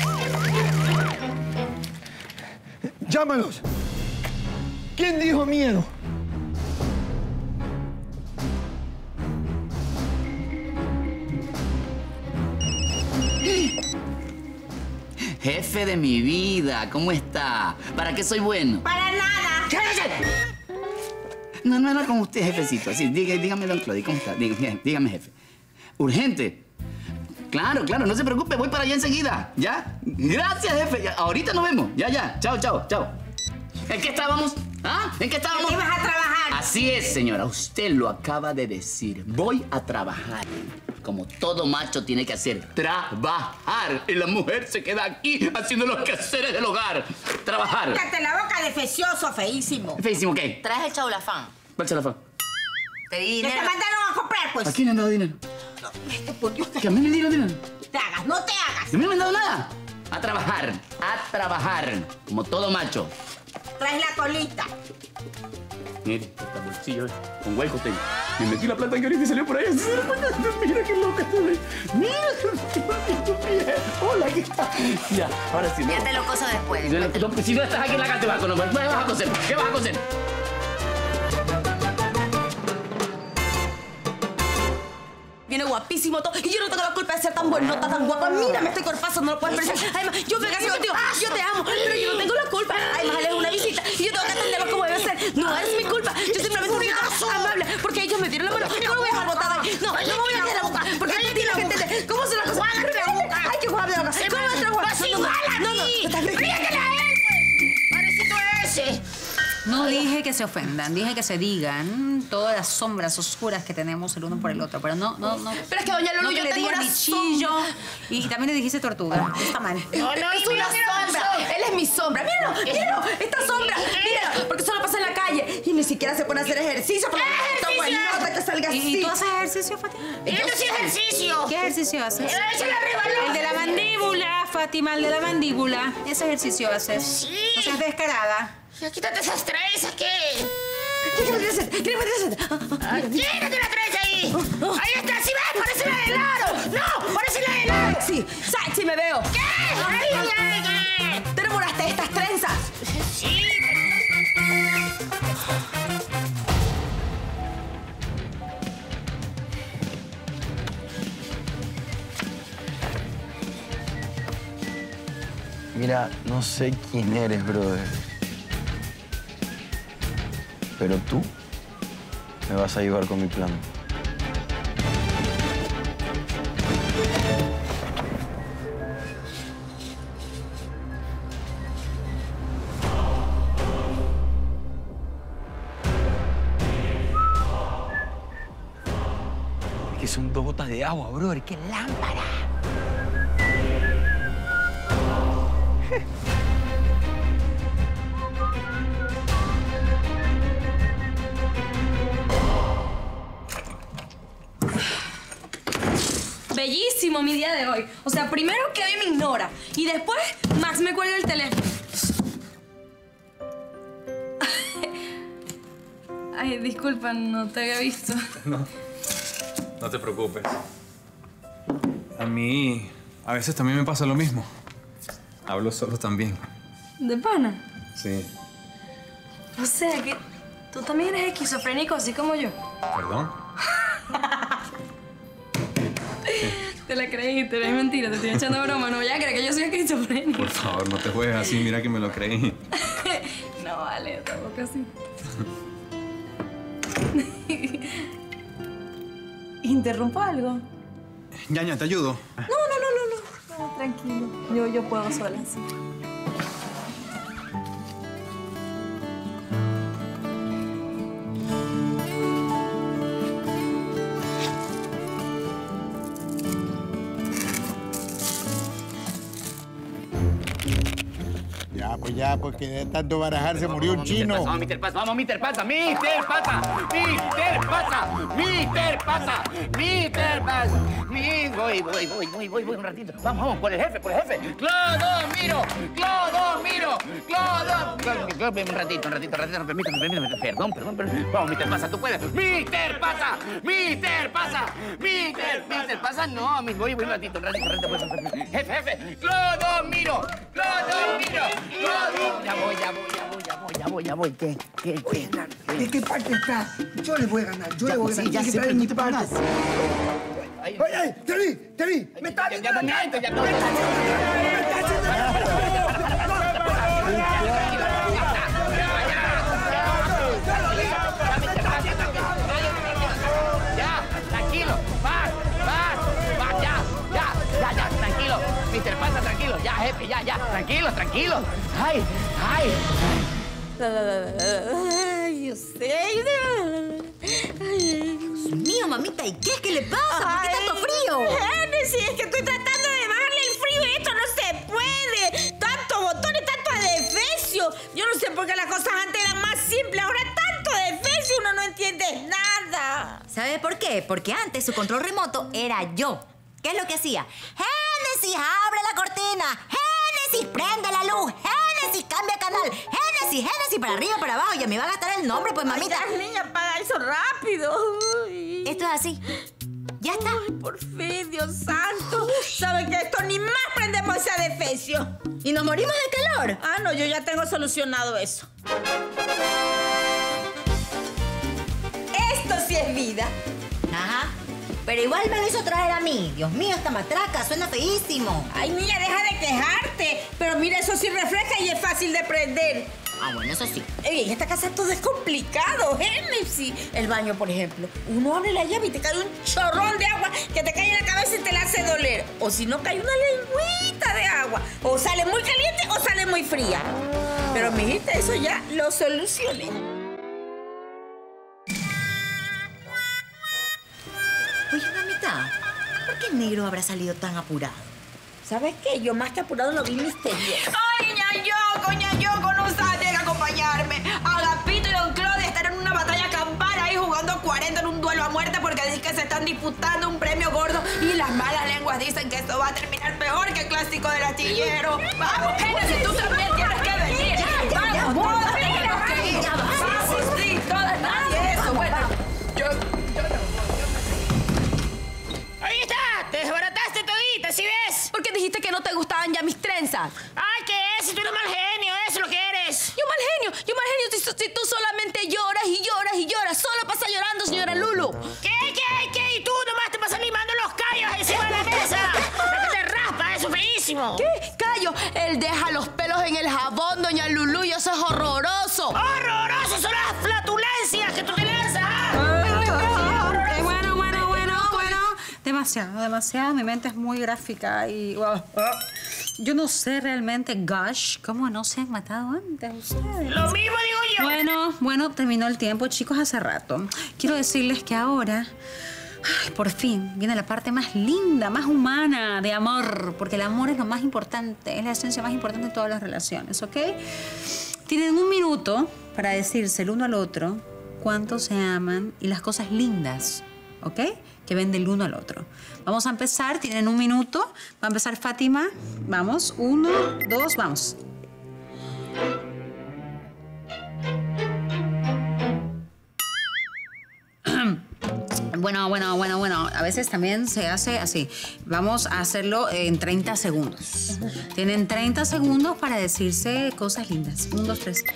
Llámalos. ¿Quién dijo miedo? Jefe de mi vida, ¿cómo está? ¿Para qué soy bueno? Para nada. No, no era con usted, jefecito. Así, dígame, dígame, don Claudio, ¿cómo está? Dígame, dígame, jefe. Urgente. Claro, claro, no se preocupe, voy para allá enseguida. ¿Ya? Gracias, jefe. Ya, ahorita nos vemos. Ya, ya. Chao, chao, chao. ¿En qué estábamos? ¿Ah? ¿En qué estábamos? ¿En qué vas a trabajar? Así es, señora. Usted lo acaba de decir. Voy a trabajar. Como todo macho tiene que hacer. Trabajar. Y la mujer se queda aquí haciendo los quehaceres del hogar. Trabajar. Cállate la boca, defecioso, feísimo. ¿Feísimo qué? Traes el chaulafán. ¿Cuál chaulafán? Te di dinero. te mandaron a comprar, pues. ¿A quién le han dado dinero? No, por Dios. ¿Que a mí me dieron dinero? Te hagas, no te hagas. ¿A mí no me han dado nada? A trabajar. A trabajar. Como todo macho. Traes la colita. Mire, este bolsillo con hueco tengo. Me metí la plata en que ahorita y salió por ahí. Mira qué loca estoy. Mira, hola, ¿qué tal? Ya, ahora sí. Ya te lo coso después. No, no, si no estás aquí en la casa, te vas a conocer. ¿Qué vas a coser? ¿Qué vas a coser? Viene guapísimo todo. Y yo no tengo la culpa de ser tan buenota, tan guapa. Mírame este cuerpazo, no lo puedes apreciar. Además, yo me casé contigo. Yo te amo, pero yo no tengo la culpa. Además, él es una visita y yo tengo que atenderlo como debe ser. No es mi culpa. Yo simplemente soy amable porque ellos me dieron la mano. No me voy a dejar botada ahí. No, no me voy a dejar la boca. Porque tú tienes que entender cómo son las cosas. ¡Juárate la boca! Hay que jugar de la boca. ¿Cómo vas a jugar? ¡Pues igual a No, no, mí! estás bien. ¡Ríetela a él, pues! ¡Parecito ese! No dije que se ofendan, dije que se digan todas las sombras oscuras que tenemos el uno por el otro, pero no, no, no. Pero es que doña Lulu, no que yo le tengo digan una bichillo y también le dijiste tortuga. Está mal. No, no, es y mira una que no sombra. soy. Él es mi sombra. Míralo, míralo. Esta sombra. Míralo, porque solo pasa en la calle y ni siquiera se pone a hacer ejercicio. Pero ¡Ejercicio! buenota que salga así. ¿Y tú haces ejercicio, Fátima? ¡Yo sí ejercicio! ¿Qué ejercicio haces? ¡Échale arriba, no! El de la mandíbula, Fátima, el de la mandíbula. Ese ejercicio haces. Sí. No seas descarada. Ya quítate esas trenzas, ¿qué? ¿Qué me hacer? ¿Qué me hacer? Ah, quítate la trenza ahí. Ahí está, ¿sí ves? Parece la de helado. No, parece la de helado. Sí, sexy me veo. ¿Qué? Ay, ay, ay, ¿Te enamoraste de estas trenzas? Sí. Mira, no sé quién eres, brother. Pero tú me vas a ayudar con mi plan. Es que son dos gotas de agua, brother. ¡Qué lámpara! Bellísimo mi día de hoy. O sea, primero que hoy me ignora y después Max me cuelga el teléfono. Ay, disculpa, no te había visto. No, no te preocupes. A mí a veces también me pasa lo mismo. Hablo solo también. ¿De pana? Sí. O sea que tú también eres esquizofrénico así como yo. ¿Perdón? Te la creíste, no es mentira, te estoy echando broma. No vaya a creer que yo soy esquizofrénico. Por favor, no te juegues así. Mira que me lo creí. No, vale, tampoco así. ¿Interrumpo algo? Ñaña, ¿te ayudo? No, no, no, no, no. No, tranquilo. Yo, yo puedo sola, sí. Pues ya, porque de tanto barajar se murió un chino. Vamos, mister Pasa, vamos, mister Pasa, mister Pasa, mister Pasa, mister Pasa, mister Pasa. Mi... Voy, voy, voy, voy, voy, voy un ratito. Vamos, vamos, por el jefe, por el jefe. Clodomiro, Clodomiro, Clodomiro. Un ratito, un ratito, un ratito, permítame, permítame. Perdón, perdón, perdón. Vamos, mister Pasa, tú puedes. mister Pasa, mister Pasa, mister, mister Pasa, no, voy, voy un ratito, un ratito, un ratito. Jefe, jefe, Clodomiro, Clodomiro, Clodomiro. Ya voy, ya voy, ya voy, ya voy, ya voy, ya voy. ¿Qué? ¿Qué? ¿Qué? ¿De qué parte estás? Yo le voy a ganar, yo Ya, le voy a sí, ganar. ya Tienes sé, que estar pero en mi tú te parte. pagas. ¡Ay, ay! ¡Te vi! ¡Te vi! ¡Me está viendo la cara! ya ¡Me está haciendo Ya, tranquilo, paz, paz, paz, ya, ya, ya, ya, tranquilo. mister Pasa, tranquilo, ya, jefe, ya, ya, tranquilo, tranquilo. Ay, ay. Ay, yo sé. Ay, Dios mío, mamita, ¿y qué es que le pasa? ¿Por qué tanto frío? Genesis, es que estoy tratando de bajarle el frío y esto no se puede. Tanto botón y tanto adefesio. Yo no sé por qué las cosas antes eran más simples. Ahora tanto adefesio, uno no entiende nada. ¿Sabe por qué? Porque antes su control remoto era yo. ¿Qué es lo que hacía? Génesis, abre la cortina. Génesis, prende la luz. Génesis, cambia canal. Génesis, Génesis, para arriba, para abajo. Ya me va a gastar el nombre, pues, mamita. Ay, niña, apaga eso rápido. Uy. Esto es así. Ya está. Ay, por fin, Dios santo. ¿Saben que esto ni más prendemos ese adefesio? ¿Y nos morimos de calor? Ah, no, yo ya tengo solucionado eso. Esto sí es vida. Ajá. Pero igual me lo hizo traer a mí. Dios mío, esta matraca suena feísimo. Ay, niña, deja de quejarte. Pero mira, eso sí refleja y es fácil de prender. Ah, bueno, eso sí. Ey, en esta casa todo es complicado, Génesis. El baño, por ejemplo. Uno abre la llave y te cae un chorrón de agua que te cae en la cabeza y te la hace doler. O si no, cae una lengüita de agua. O sale muy caliente o sale muy fría. Pero, mijita, eso ya lo solucioné. Oye, mamita, ¿por qué el negro habrá salido tan apurado? ¿Sabes qué? Yo más que apurado lo vi misterioso. ¡Ay, ñañoco, ñañoco! No sabe, tiene que acompañarme. Agapito y Don Claudio están en una batalla campal ahí jugando cuarenta en un duelo a muerte porque dicen que se están disputando un premio gordo y las malas lenguas dicen que esto va a terminar peor que el clásico del astillero. ¡Vamos, Génesis! ¡Tú también tienes que venir! ¡Vamos, todas tenemos que ir! ¡Sí, sí, sí! ¡Todas, nadie! Eso, bueno. Yo... Ahí está, te desbarataste todita, ¿sí ves? ¿Por qué dijiste que no te gustaban ya mis trenzas? Ay, ¿qué es? Si tú eres mal genio, eso es lo que eres. Yo mal genio, yo mal genio si, si tú solamente lloras y lloras y lloras. Solo pasa llorando, señora Lulu. ¿Qué, qué, qué? Y tú nomás te pasas limando los callos encima de la mesa. La que te raspa, eso es feísimo. ¿Qué? Callo, él deja los pelos en el jabón, doña Lulu, y eso es horroroso. ¡Horroroso! Son las flatulencias que tú te lanzas. Eh, bueno, bueno, bueno, bueno. Demasiado, demasiado. Mi mente es muy gráfica y... wow. Yo no sé realmente, gosh, cómo no se han matado antes ustedes. Lo mismo digo yo. Bueno, bueno, terminó el tiempo, chicos, hace rato. Quiero decirles que ahora, ay, por fin, viene la parte más linda, más humana de amor. Porque el amor es lo más importante, es la esencia más importante de todas las relaciones, ¿ok? Tienen un minuto para decirse el uno al otro cuánto se aman y las cosas lindas, ¿ok? Que ven del uno al otro. Vamos a empezar, tienen un minuto. Va a empezar Fátima. Vamos, uno, dos, vamos. Bueno, bueno, bueno, bueno. A veces también se hace así. Vamos a hacerlo en treinta segundos. Tienen treinta segundos para decirse cosas lindas. Un, dos, tres.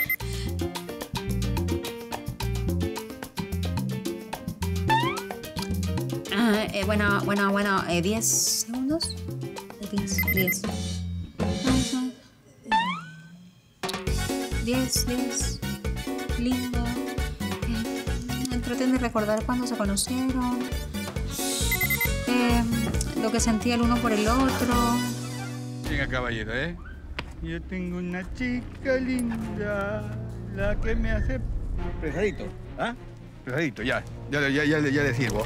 Ah, eh, bueno, bueno, bueno. Eh, ¿diez segundos? Diez, diez. Diez, diez. Lindo. Eh, traten de recordar cuándo se conocieron. Eh, lo que sentía el uno por el otro. Venga, caballero, ¿eh? Yo tengo una chica linda, la que me hace... Presadito, ¿ah? Presadito, ya. Ya, ya, ya, ya le sirvo.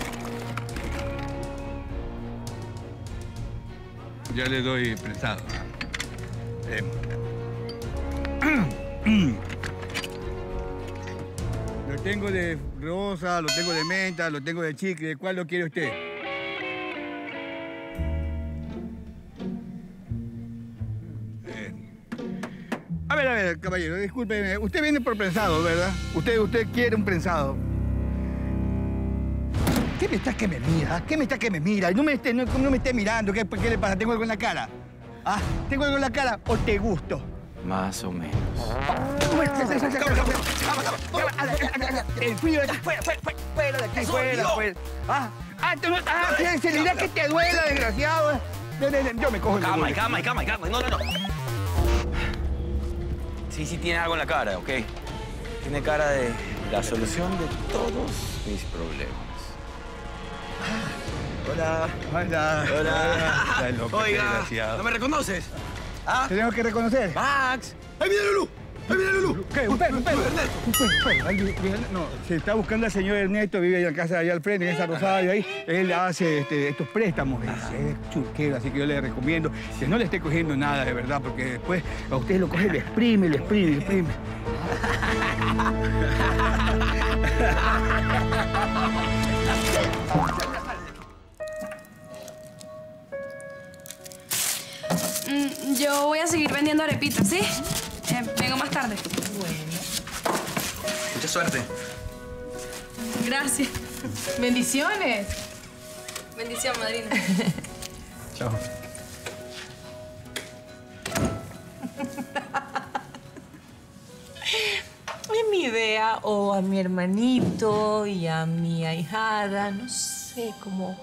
Ya le doy prensado. ¿Ah? Eh. Lo tengo de rosa, lo tengo de menta, lo tengo de chicle. ¿Cuál lo quiere usted? A ver, a ver, caballero, discúlpeme. Usted viene por prensado, ¿verdad? Usted, usted quiere un prensado. ¿Qué me está que me mira? ¿Qué me está que me mira? No me esté, no, no me esté mirando. ¿Qué, ¿Qué le pasa? ¿Tengo algo en la cara? ¿Ah? ¿Tengo algo en la cara o te gusto? Más o menos. El frío de aquí, fuera, fuera, fuera de aquí, fuera, fuera. Ah, ah, tú no, ah, se le dirá que te duela, desgraciado. Yo me cojo el Calma, calma, calma, calma. No, no, no. Sí, sí tiene algo en la cara, ¿ok? Tiene cara de la solución de todos mis problemas. Hola. Hola. Hola. Está loco, Oiga, desgraciado. ¿no me reconoces? ¿Ah? ¿Te tengo que reconocer? Max. ¡Ahí viene Lulú! ¡Ahí viene Lulú! ¿Qué? ¿Un perro? ¿Un perro? ¿Un perro? ¿Un perro? No, se está buscando al señor Ernesto, vive en la casa de allá al frente, en esa rosada de ahí. Él hace este, estos préstamos, es, es churquero, así que yo le recomiendo que no le esté cogiendo nada de verdad, porque después a usted lo coge, le exprime, le exprime, le exprime. Mm, yo voy a seguir vendiendo arepitas, ¿sí? Eh, vengo más tarde. Bueno. Mucha suerte. Gracias. Bendiciones. Bendición, madrina. Chao. Es mi idea, o a mi hermanito y a mi ahijada, no sé, como...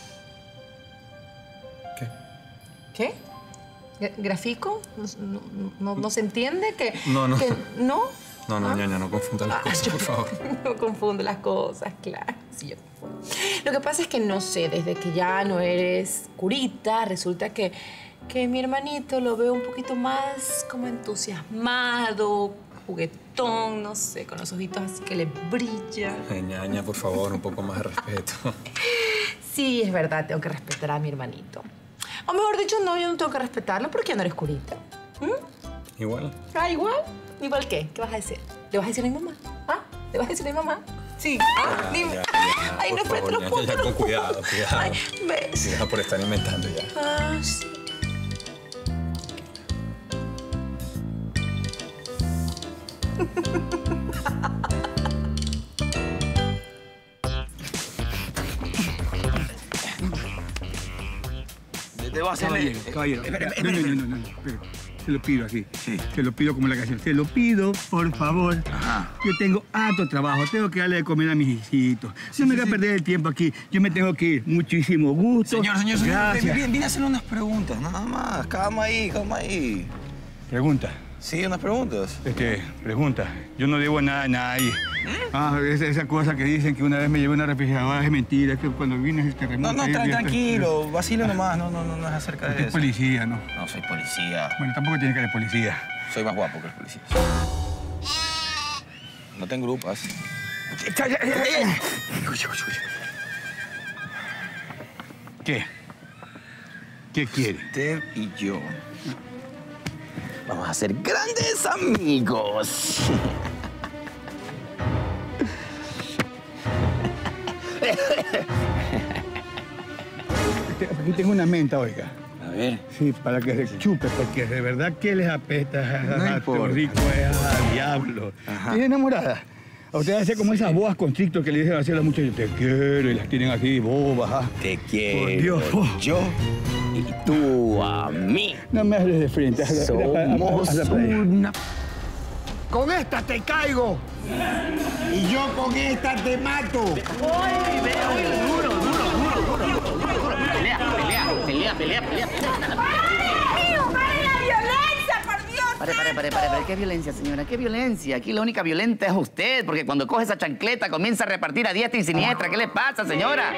¿Qué? ¿Qué? Gra- ¿Grafico? ¿No, no, no, no se entiende? que No, no. que- ¿No? No, no, ¿Ah? ñaña, no confunda las Ah, cosas, yo por favor. No confundo las cosas, claro. Sí, yo confundo. Lo que pasa es que no sé, desde que ya no eres curita, resulta que, que mi hermanito lo veo un poquito más como entusiasmado, juguetón, no sé, con los ojitos así que le brillan. Ay, ñaña, por favor, un poco más de respeto. Sí, es verdad, tengo que respetar a mi hermanito. O mejor dicho, no, yo no tengo que respetarlo porque ya no eres curita. ¿Mm? Igual. Ah, igual. ¿Igual qué? ¿Qué vas a decir? ¿Le vas a decir a mi mamá? ¿Ah? ¿Le vas a decir a mi mamá? Sí. Ah, Ya, dime. ya, ya, Ay, por no, favor, espérate, los ñaña, puntos, ya, los con cuidado, cuidado. Ay, ves. Cuidado por estar inventando ya. Ah, sí. Te vas a hacer... Caballero, caballero. No, no, no, no, no, espera. Se lo pido así. Se lo pido como la canción. Se lo pido, por favor. Ajá. Yo tengo harto trabajo. Tengo que darle de comer a mis hijitos. No me voy a perder el tiempo aquí. Yo me tengo que ir. Muchísimo gusto. Señor, señor, señor. Gracias. Viene, viene a hacer unas preguntas, nada más. Calma ahí, calma ahí. Pregunta. Sí, unas preguntas. Este, pregunta. Yo no debo nada a nadie. Ah, esa, esa cosa que dicen que una vez me llevé una refrigeradora es mentira. Es que cuando vine el terremoto... No, no, ahí- tra- ahí- tranquilo. Vacile nomás. No, no, no, no es acerca de Usted es eso. policía, ¿no? No, soy policía. Bueno, tampoco tiene cara de policía. Soy más guapo que los policías. No tengo grupas. ¿Qué? ¿Qué quiere? Usted y yo vamos a ser grandes amigos. Aquí tengo una menta, oiga. A ver. Sí, para que se chupe, porque de verdad que les apesta No a importa. rico, es a diablo. Ajá. ¿Tiene enamorada? A usted hace como esas boas constrictos que le dicen así a las muchachas, te quiero, y las tienen así, bobas. ¿ah? Te quiero. Por Dios. Oh. Yo y tú a mí. No me hables de frente. hazla- Somos hazla para allá. una... Con esta te caigo. Y yo con esta te mato. Pelea, pelea, pelea, pelea, pelea. ¡Mío, pare la violencia, por Dios! Pare, pare, pare, pare, pare. ¿Qué violencia, señora? ¿Qué violencia? Aquí la única violenta es usted, porque cuando coge esa chancleta comienza a repartir a diestra y siniestra. ¿Qué le pasa, señora?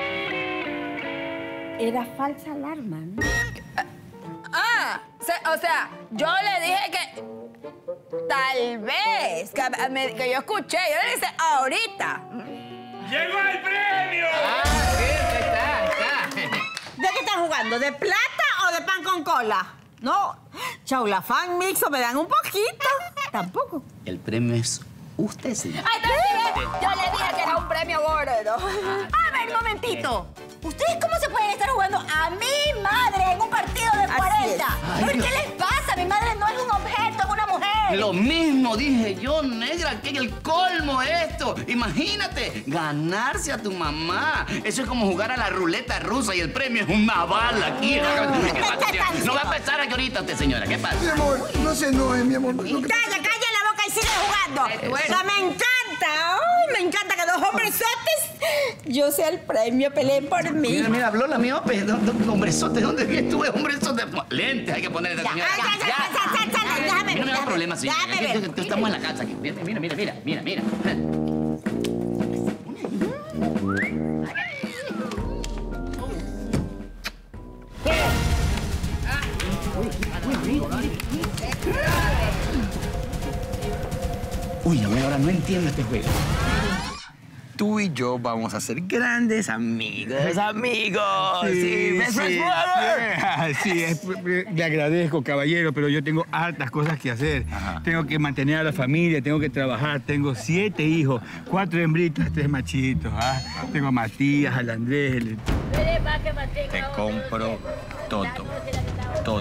Era falsa alarma, ¿no? Ah, se- o sea, yo le dije que tal vez, que, me- que yo escuché, yo le dije ahorita. ¡Llegó el premio! Ah, sí, está, está. ¿De qué están jugando? ¿De plata o de pan con cola? No, chaulafán mixo, me dan un poquito. tampoco. El premio es usted, señora. ¡Ay, también! Yo le dije que era un premio gordo. A ver, un momentito. ¿Ustedes cómo se pueden estar jugando a mi madre en un partido de cuarenta? Ay, ¿Por qué Dios. les pasa? Mi madre no es un objeto, es una mujer. Lo mismo dije yo, negra, que el colmo esto. Imagínate, ganarse a tu mamá. Eso es como jugar a la ruleta rusa y el premio es una bala aquí. ¿Qué pasa, señora? No va a empezar aquí ahorita usted, señora. ¿Qué pasa? Mi amor, no se enoje, mi amor. Calla, calla la boca y sigue jugando. O sea, me encanta. Ay, me encanta que dos hombresotes, yo sea el premio, peleen por mí. Mira, mira, habló la miope. Hombrezote, ¿dónde vi tú? Hombrezote. Lentes hay que ponerle a esta señora. Ya, ya, ya, ya, ya, ya, déjame ver. No me hagas problema, señora. Déjame ver. Aquí estamos en la casa. Aquí. Mira, mira, mira, mira, mira, mira. Uy, a ver, ahora no entiendo este juego. Tú y yo vamos a ser grandes amigos, amigos. Sí, best friends forever. Sí, es- le agradezco, caballero, pero yo tengo hartas cosas que hacer. Tengo que mantener a la familia, tengo que trabajar. Tengo siete hijos, cuatro hembritas, tres machitos. ¿ah? Tengo a Matías, al Andrés. el- Te compro todo, todo.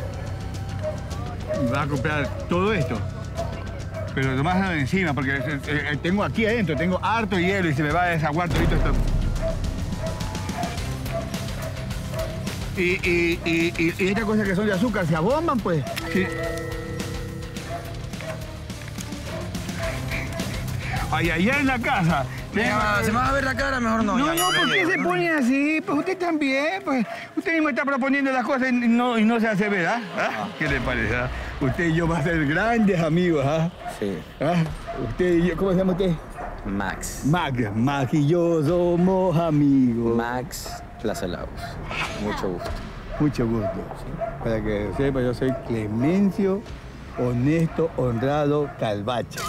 ¿Vas a comprar todo esto? Pero tomás de encima, porque eh, eh, tengo aquí adentro, tengo harto hielo y se me va a desaguar todito esto. Y, y, y, y, y estas cosas que son de azúcar se abomban, pues. Sí. Ay, allá en la casa. Mira, se me va a ver la cara, mejor no. No, ya, no, ya, ¿por ya, qué ya, se no. pone así? Pues usted también, pues. Usted mismo está proponiendo las cosas y no, y no se hace ver, ¿ah? ¿Ah? ¿Qué le parece? ah? Usted y yo vamos a ser grandes amigos, ¿ah? Sí. ¿Ah? Usted y yo, ¿cómo se llama usted? Max. Max, Max y yo somos amigos. Max Plaza Lagos. Mucho gusto. Mucho gusto. Para que sepa, yo soy Clemencio Honesto Honrado Calvache.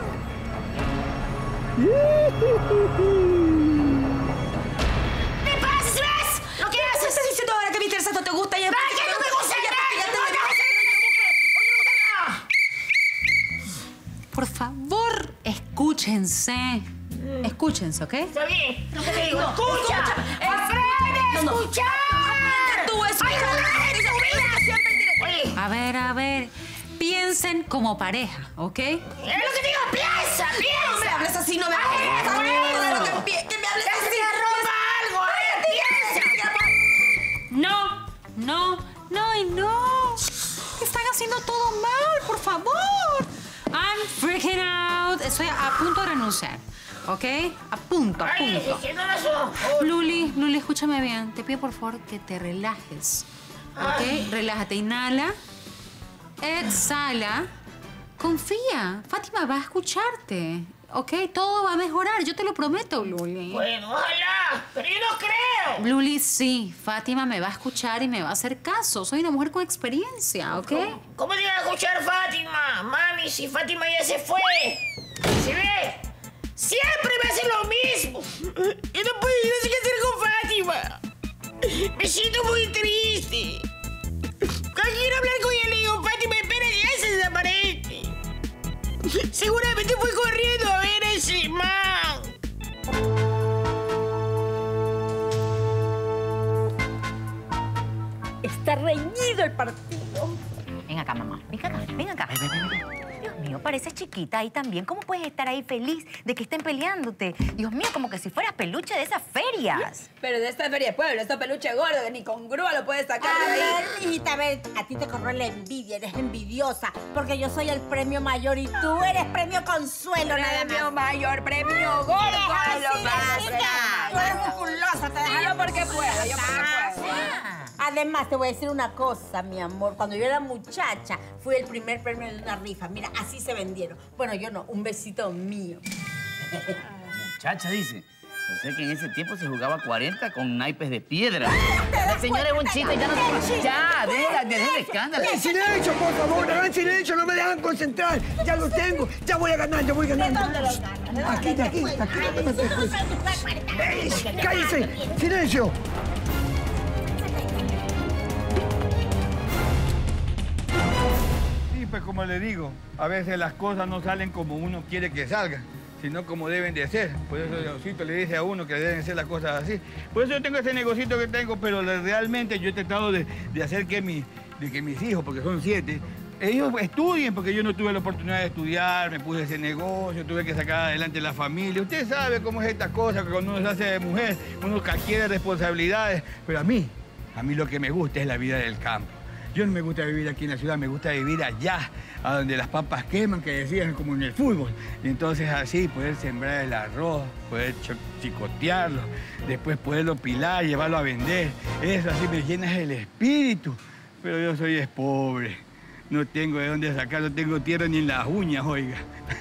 ¿Qué pasa, si ves? ¿Lo que haces? estás diciendo ahora que mi terzato te gusta y ¡Ay, que no me gusta! Ya, ¡Ay, ya te- no me gusta! Por favor, escúchense. Escúchense, ¿ok? Está bien, lo que te digo. No, ¡Escucha! escucha. ¡Alfredo, No, no. escucha! Tú escucha. ¡Ay, no, no, no, mira, siempre directo! Oye, A ver, a ver. Piensen como pareja, ¿ok? es lo que te digo, piensa, piensa. No me hables así, no me Ay, hables así. Alfredo. De lo que empie- que me hables Que así. se rompa algo, eh, piensa. No, no, no y no. Están haciendo todo mal, por favor. I'm freaking out. Estoy a punto de renunciar, ¿ok? A punto, a Ay, punto. si no lo Luli, Luli, escúchame bien. Te pido por favor que te relajes, ¿ok? Relájate, inhala, exhala, confía. Fátima va a escucharte, ¿ok? Todo va a mejorar, yo te lo prometo, Luli. Bueno, ojalá, pero yo no creo. Luli, sí, Fátima me va a escuchar y me va a hacer caso. Soy una mujer con experiencia, ¿ok? ¿Cómo te iba a escuchar Fátima? Mami, si Fátima ya se fue. ¿Se ve? Siempre me hace lo mismo. Yo no puedo, yo no sé qué hacer con Fátima. Me siento muy triste. Cuando quiero hablar con ella, le digo, Fátima, espera, ya se desaparece. Seguramente fue corriendo a ver a ese man. Está reñido el partido. Ven acá, mamá. Ven acá, ven acá. Dios mío, pareces chiquita ahí también. ¿Cómo puedes estar ahí feliz de que estén peleándote? Dios mío, como que si fueras peluche de esas ferias. Pero de esta feria de pueblo, esta peluche gordo que ni con grúa lo puedes sacar A de ahí. ver, mijita, a ver, a ti te corre la envidia, eres envidiosa, porque yo soy el premio mayor y tú eres premio consuelo, nada más. Premio mayor, premio gordo. Así lo de más, chica. Tú eres musculosa, te dejo yo porque puedo, yo porque puedo. Además, te voy a decir una cosa, mi amor. Cuando yo era muchacha, fui el primer premio de una rifa. Mira, así se vendieron. Bueno, yo no, un besito mío. Muchacha, dice. O sea que en ese tiempo se jugaba cuarenta con naipes de piedra. La señora es un chiste, ya no se... Ya, déjela, déjela el escándalo. ¡En silencio, por favor! ¡Hagan silencio! ¡No me dejan concentrar! ¡Ya lo tengo! ¡Ya voy a ganar! ¡Ya voy ganando! ¿De dónde lo ganas? ¿De dónde Aquí, de aquí, de aquí. ¡Ey, ¡Cállese! ¡Silencio! pues como le digo, a veces las cosas no salen como uno quiere que salgan, sino como deben de ser. Por eso Diosito le dice a uno que deben ser las cosas así. Por eso yo tengo ese negocito que tengo, pero realmente yo he tratado de, de hacer que, mi, de que mis hijos, porque son siete, ellos estudien, porque yo no tuve la oportunidad de estudiar, me puse ese negocio, tuve que sacar adelante la familia. Usted sabe cómo es esta cosa, que cuando uno se hace de mujer, uno adquiere responsabilidades. Pero a mí, a mí lo que me gusta es la vida del campo. Yo no me gusta vivir aquí en la ciudad, me gusta vivir allá, a donde las papas queman, que decían, como en el fútbol. Y entonces así, poder sembrar el arroz, poder chicotearlo, después poderlo pilar, llevarlo a vender. Eso así me llena el espíritu. Pero yo soy es pobre. No tengo de dónde sacar, no tengo tierra ni en las uñas, oiga.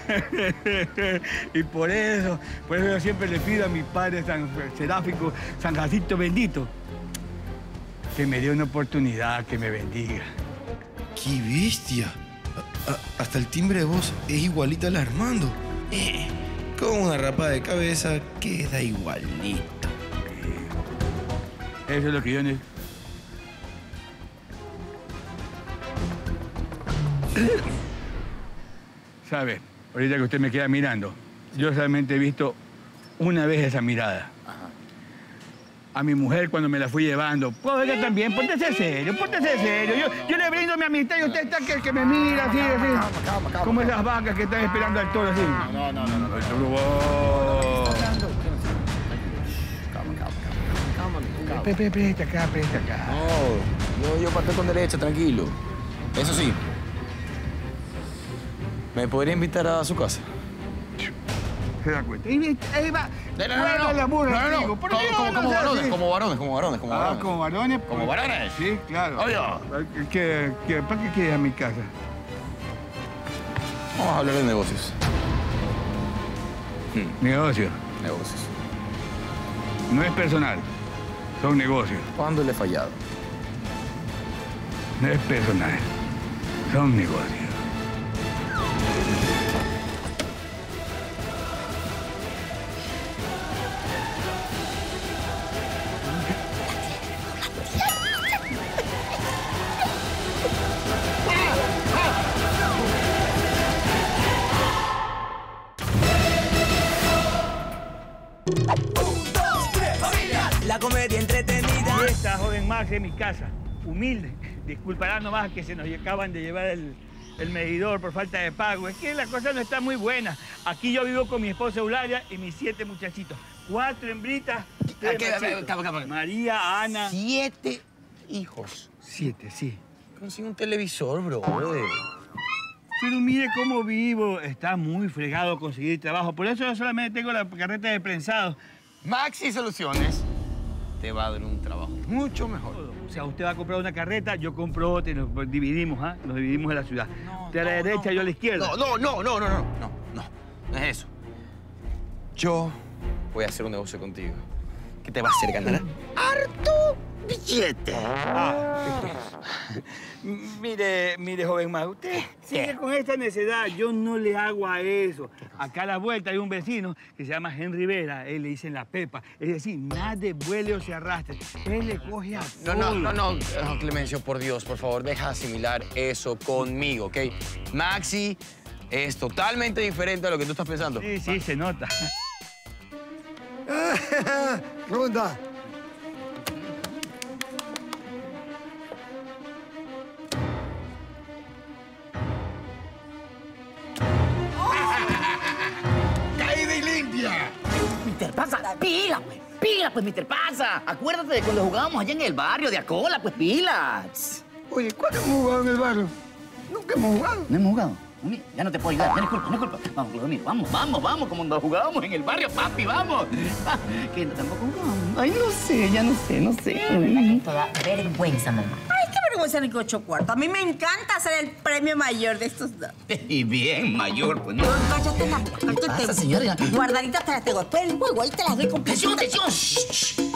Y por eso, por eso yo siempre le pido a mi padre San Seráfico, San Jacinto bendito, que me dé una oportunidad, que me bendiga. ¡Qué bestia! A, a, hasta el timbre de voz es igualito al Armando. Eh, con una rapada de cabeza queda igualito. Eso es lo que yo necesito. ¿Sabe? Ahorita que usted me queda mirando, yo solamente he visto una vez esa mirada. Ajá. A mi mujer cuando me la fui llevando. Pues ella también, póntese serio, póntese serio. Yo, yo le brindo mi amistad y usted está que, que me mira así, así. Calma, calma, calma, como esas vacas que están esperando al toro así. No, no, no, no. no, no. Oh. Calma, calma, calma. calma. Pepe, presta acá, presta acá. No, yo, yo parto con derecha, tranquilo. Eso sí. ¿Me podría invitar a su casa? ¿Se da cuenta? Ahí va. No, no, no, no. La burra, no, no, no. ¿Por Como, qué como, no como se hace? varones, como varones, como varones, como varones. Ah, como varones. ¿Como varones? Sí, claro. Oye. ¿Qué, qué, ¿Para qué quieres a mi casa? Vamos a hablar de negocios. ¿Negocios? Negocios. No es personal, son negocios. ¿Cuándo le he fallado? No es personal, son negocios. La comedia entretenida. Y esta joven Max en mi casa, humilde. Disculpará nomás que se nos acaban de llevar el, el medidor por falta de pago. Es que la cosa no está muy buena. Aquí yo vivo con mi esposa Eulalia y mis siete muchachitos. Cuatro hembritas, tres machitos. María, Ana. Siete hijos. Siete, sí. Consigue un televisor, bro. Pero mire cómo vivo. Está muy fregado conseguir trabajo. Por eso yo solamente tengo la carreta de prensado. Maxi Soluciones te va a dar un trabajo mucho mejor. O sea, usted va a comprar una carreta, yo compro otra y nos dividimos, ¿ah? ¿eh? Nos dividimos en la ciudad. No, usted a la no, derecha, no. Yo a la izquierda. No, no, no, no, no, no, no, no, no es eso. Yo voy a hacer un negocio contigo que te va a hacer ganar harto billete. Ah, mire, mire, joven más, usted sigue con esta necedad. Yo no le hago a eso. Acá a la vuelta hay un vecino que se llama Henry Vera. Él le dicen la Pepa. Es decir, nadie vuele o se arrastre. Él le coge a No, no, no, no, no, Clemencio, por Dios, por favor, deja asimilar eso conmigo, ¿ok? Maxi es totalmente diferente a lo que tú estás pensando. Sí, sí, se nota. Ronda. ¡Caída y limpia! mister Pasa, pila, pues. Pila, pues, mister Pasa. Acuérdate de cuando jugábamos allá en el barrio de Acola, pues, pilas. Oye, ¿cuándo hemos jugado en el barrio? Nunca hemos jugado. ¿No hemos jugado? Mami, ya no te puedo ayudar, ya disculpa, no disculpa. Vamos, Clodomiro, vamos, vamos, vamos, como nos jugábamos en el barrio, papi, vamos. Ah, que no, tampoco jugamos. Ay, no sé, ya no sé, no sé. Te da vergüenza, mamá. Ay, qué vergüenza, ni ocho cuartos. A mí me encanta ser el premio mayor de estos dos. Y bien, mayor, pues no. Cállate la boca, cállate. ¿Qué pasa, señora? Guardaditas te las tengo. Todo el juego, ahí te las doy completas. ¡Atención, atención!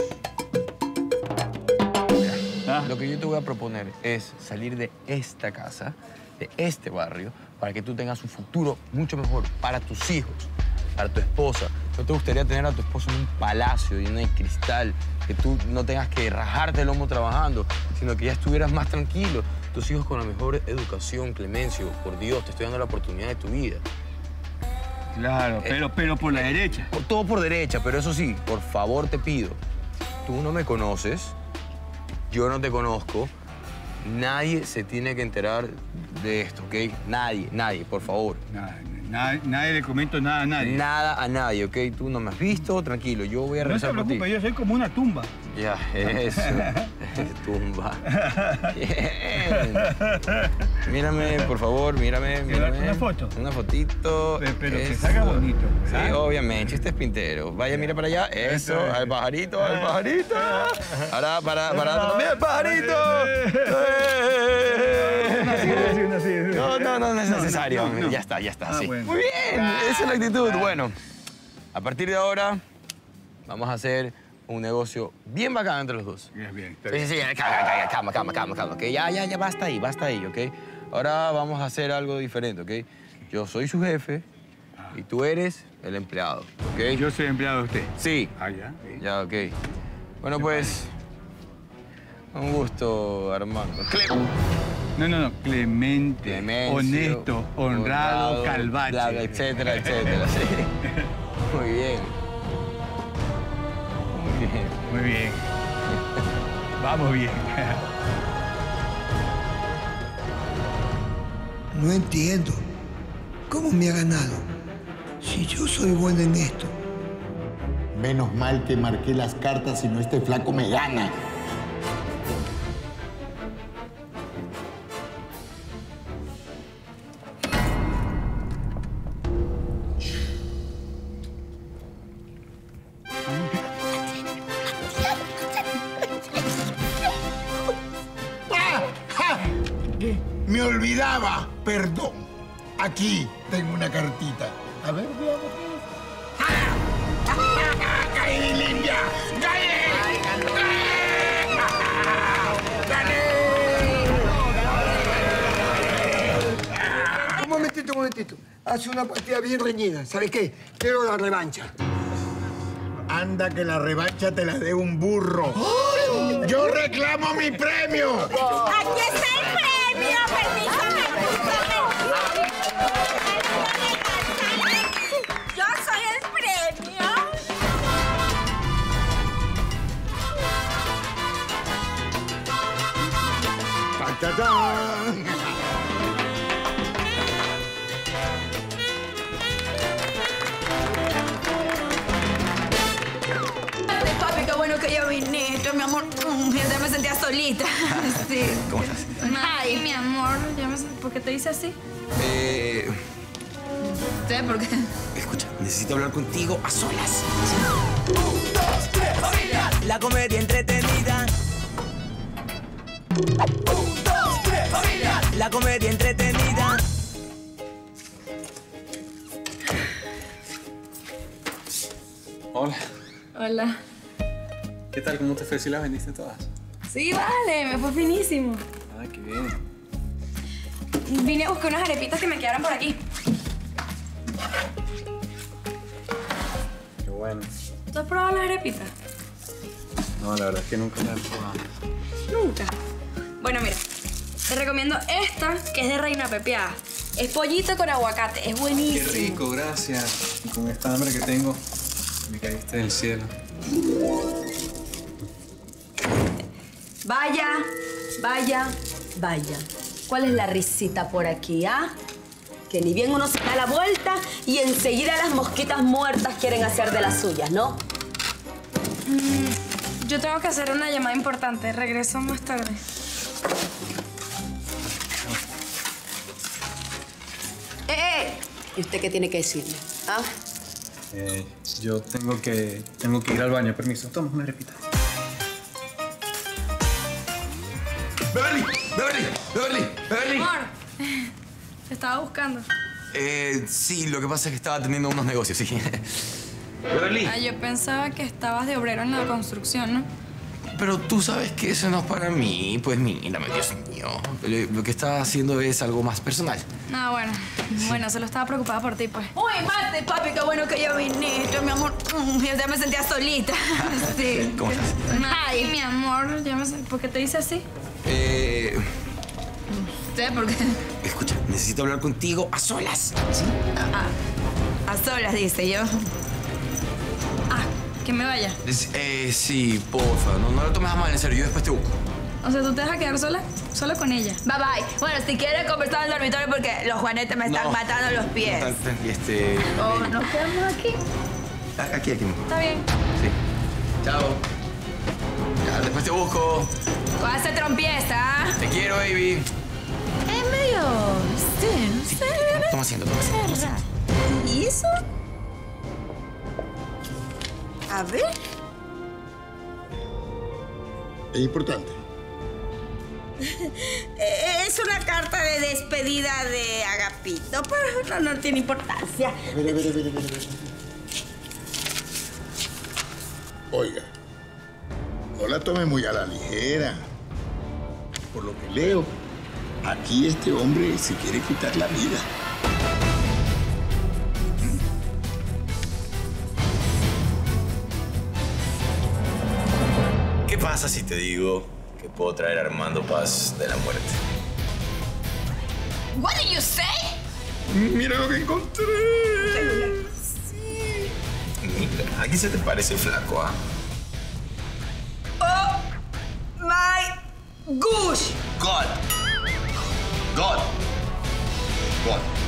Lo que yo te voy a proponer es salir de esta casa, de este barrio, para que tú tengas un futuro mucho mejor para tus hijos, para tu esposa. ¿No te gustaría tener a tu esposo en un palacio lleno de cristal, que tú no tengas que rajarte el lomo trabajando, sino que ya estuvieras más tranquilo? tus hijos con la mejor educación, Clemencio. Por Dios, te estoy dando la oportunidad de tu vida. Claro, Eh, pero, pero por la derecha. Por, todo por derecha, pero eso sí, por favor te pido. Tú no me conoces, yo no te conozco. Nadie se tiene que enterar de esto, ¿ok? Nadie, nadie, por favor. Nada, nada, nadie le comento nada a nadie. Nada a nadie, ¿ok? Tú no me has visto, tranquilo, yo voy a No se regresar por ti. preocupe, yo soy como una tumba. Ya, eso. Tumba. Bien. Mírame, por favor, mírame, mírame. ¿Una foto? Una fotito. Pero, pero que Eso. salga bonito. Sí, ¿verdad? obviamente, este es pintero. Vaya, mira para allá. Eso, Eso es. al pajarito, al pajarito. Ahora, para, para. ¡Mira el pajarito! No, no, no, no es necesario. no, no. Ya está, ya está, Ah, sí. bueno. Muy bien, esa es la actitud. Bueno, a partir de ahora, vamos a hacer un negocio bien bacán entre los dos. Bien, bien. está Sí, sí, bien. sí, calma, calma, calma, calma, calma, ¿ok? Ya, ya, ya, basta ahí, basta ahí, ¿ok? Ahora vamos a hacer algo diferente, ¿ok? Yo soy su jefe y tú eres el empleado, ¿ok? Yo soy empleado de usted. Sí. Ah, ya. bien. Ya, ok. Bueno, pues, un gusto, Armando. Clem. No, no, no. Clemente, Clemencio, honesto, honrado, honrado, calvache. bla, bla, etcétera, etcétera, sí. Muy bien. Muy bien. Muy bien. Vamos bien. No entiendo. ¿Cómo me ha ganado? Si yo soy bueno en esto. Menos mal que marqué las cartas y no este flaco me gana. ¡Ah! ¡Ja! Me olvidaba. Perdón. Aquí tengo una cartita. A ver, veamos qué es. ¡Ah! ¡Ah! ¡Caí limpia! ¡Gané! ¡Gané! Un momentito, un momentito. Hace una partida bien reñida. ¿Sabes qué? Quiero la revancha. Anda que la revancha te la dé un burro. ¡Yo reclamo mi premio! ¡Aquí está el premio! ¡Permítame! ¡Yo soy el premio! ¡Tachachán! Ay, papi, qué bueno que ya viniste, mi amor. Mm, Ya me sentía solita. Sí. ¿Cómo estás? Ay, mi amor, ya me sent- ¿por qué te dice así? Eh, Sí, ¿por qué? escucha, necesito hablar contigo a solas. La comedia entretenida. Un, dos, tres, familia. La comedia entretenida. Hola. Hola. ¿Qué tal? ¿Cómo te fue? ¿Sí las vendiste todas? Sí, vale, me fue finísimo. Ah, qué bien. Vine a buscar unas arepitas que me quedaron por aquí. Qué bueno. ¿Tú has probado las arepitas? No, la verdad es que nunca las he probado. Nunca. Bueno, mira, te recomiendo esta, que es de reina pepeada. Es pollito con aguacate, es Qué buenísimo. rico, gracias. Y con esta hambre que tengo, me caíste del cielo. Vaya, vaya, vaya. ¿Cuál es la risita por aquí, ah? Que ni bien uno se da la vuelta y enseguida las mosquitas muertas quieren hacer de las suyas, ¿no? Mm, yo tengo que hacer una llamada importante. Regreso más tarde. ¡Eh, eh! ¿Y usted qué tiene que decirme? ¿Ah? Eh, yo tengo que, tengo que ir al baño, permiso. Toma una arepita. ¡Beverly! ¡Beverly! ¡Beverly! ¡Beverly! Amor, te estaba buscando. Eh, sí, lo que pasa es que estaba atendiendo unos negocios, sí. Beverly. Ah, yo pensaba que estabas de obrero en la construcción, ¿no? Pero tú sabes que eso no es para mí. Pues mírame, Dios mío. Lo, lo que estaba haciendo es algo más personal. Ah, bueno. Bueno, solo estaba preocupada por ti, pues. Uy, mate, papi, qué bueno que ya viniste, mi amor. Mm, Ya me sentía solita. Sí. ¿Cómo estás? Ay, mi amor, ya me... ¿por qué te dice así? Eh, usted? Porque... Escucha, necesito hablar contigo a solas. ¿Sí? Ah, a solas, dice yo. Ah, que me vaya. Es- eh, sí, porfa, no, no lo tomes a mal, en serio, yo después te busco. O sea, ¿tú te vas a quedar sola? Solo con ella. Bye, bye. Bueno, si quieres conversar en el dormitorio porque los juanetes me están No. matando los pies. Tan- tan- Este... ¿O nos quedamos aquí? a- Aquí, aquí. Está bien. Sí. Chao. Ya, después te busco. Hace trompieza. Te quiero, baby. Es medio... Sí, no sé. Toma asiento, toma asiento. Toma asiento. ¿Y eso? A ver. Es importante. Es una carta de despedida de Agapito, pero no, no tiene importancia. A ver, a ver, a ver, a ver, a ver. Oiga, no la tome muy a la ligera. Por lo que leo, aquí este hombre se quiere quitar la vida. ¿Qué pasa si te digo que puedo traer a Armando Paz de la muerte? What did you say? Mira lo que encontré. Mira, aquí se te parece flaco, ¿ah? Oh my gosh. God. God. God.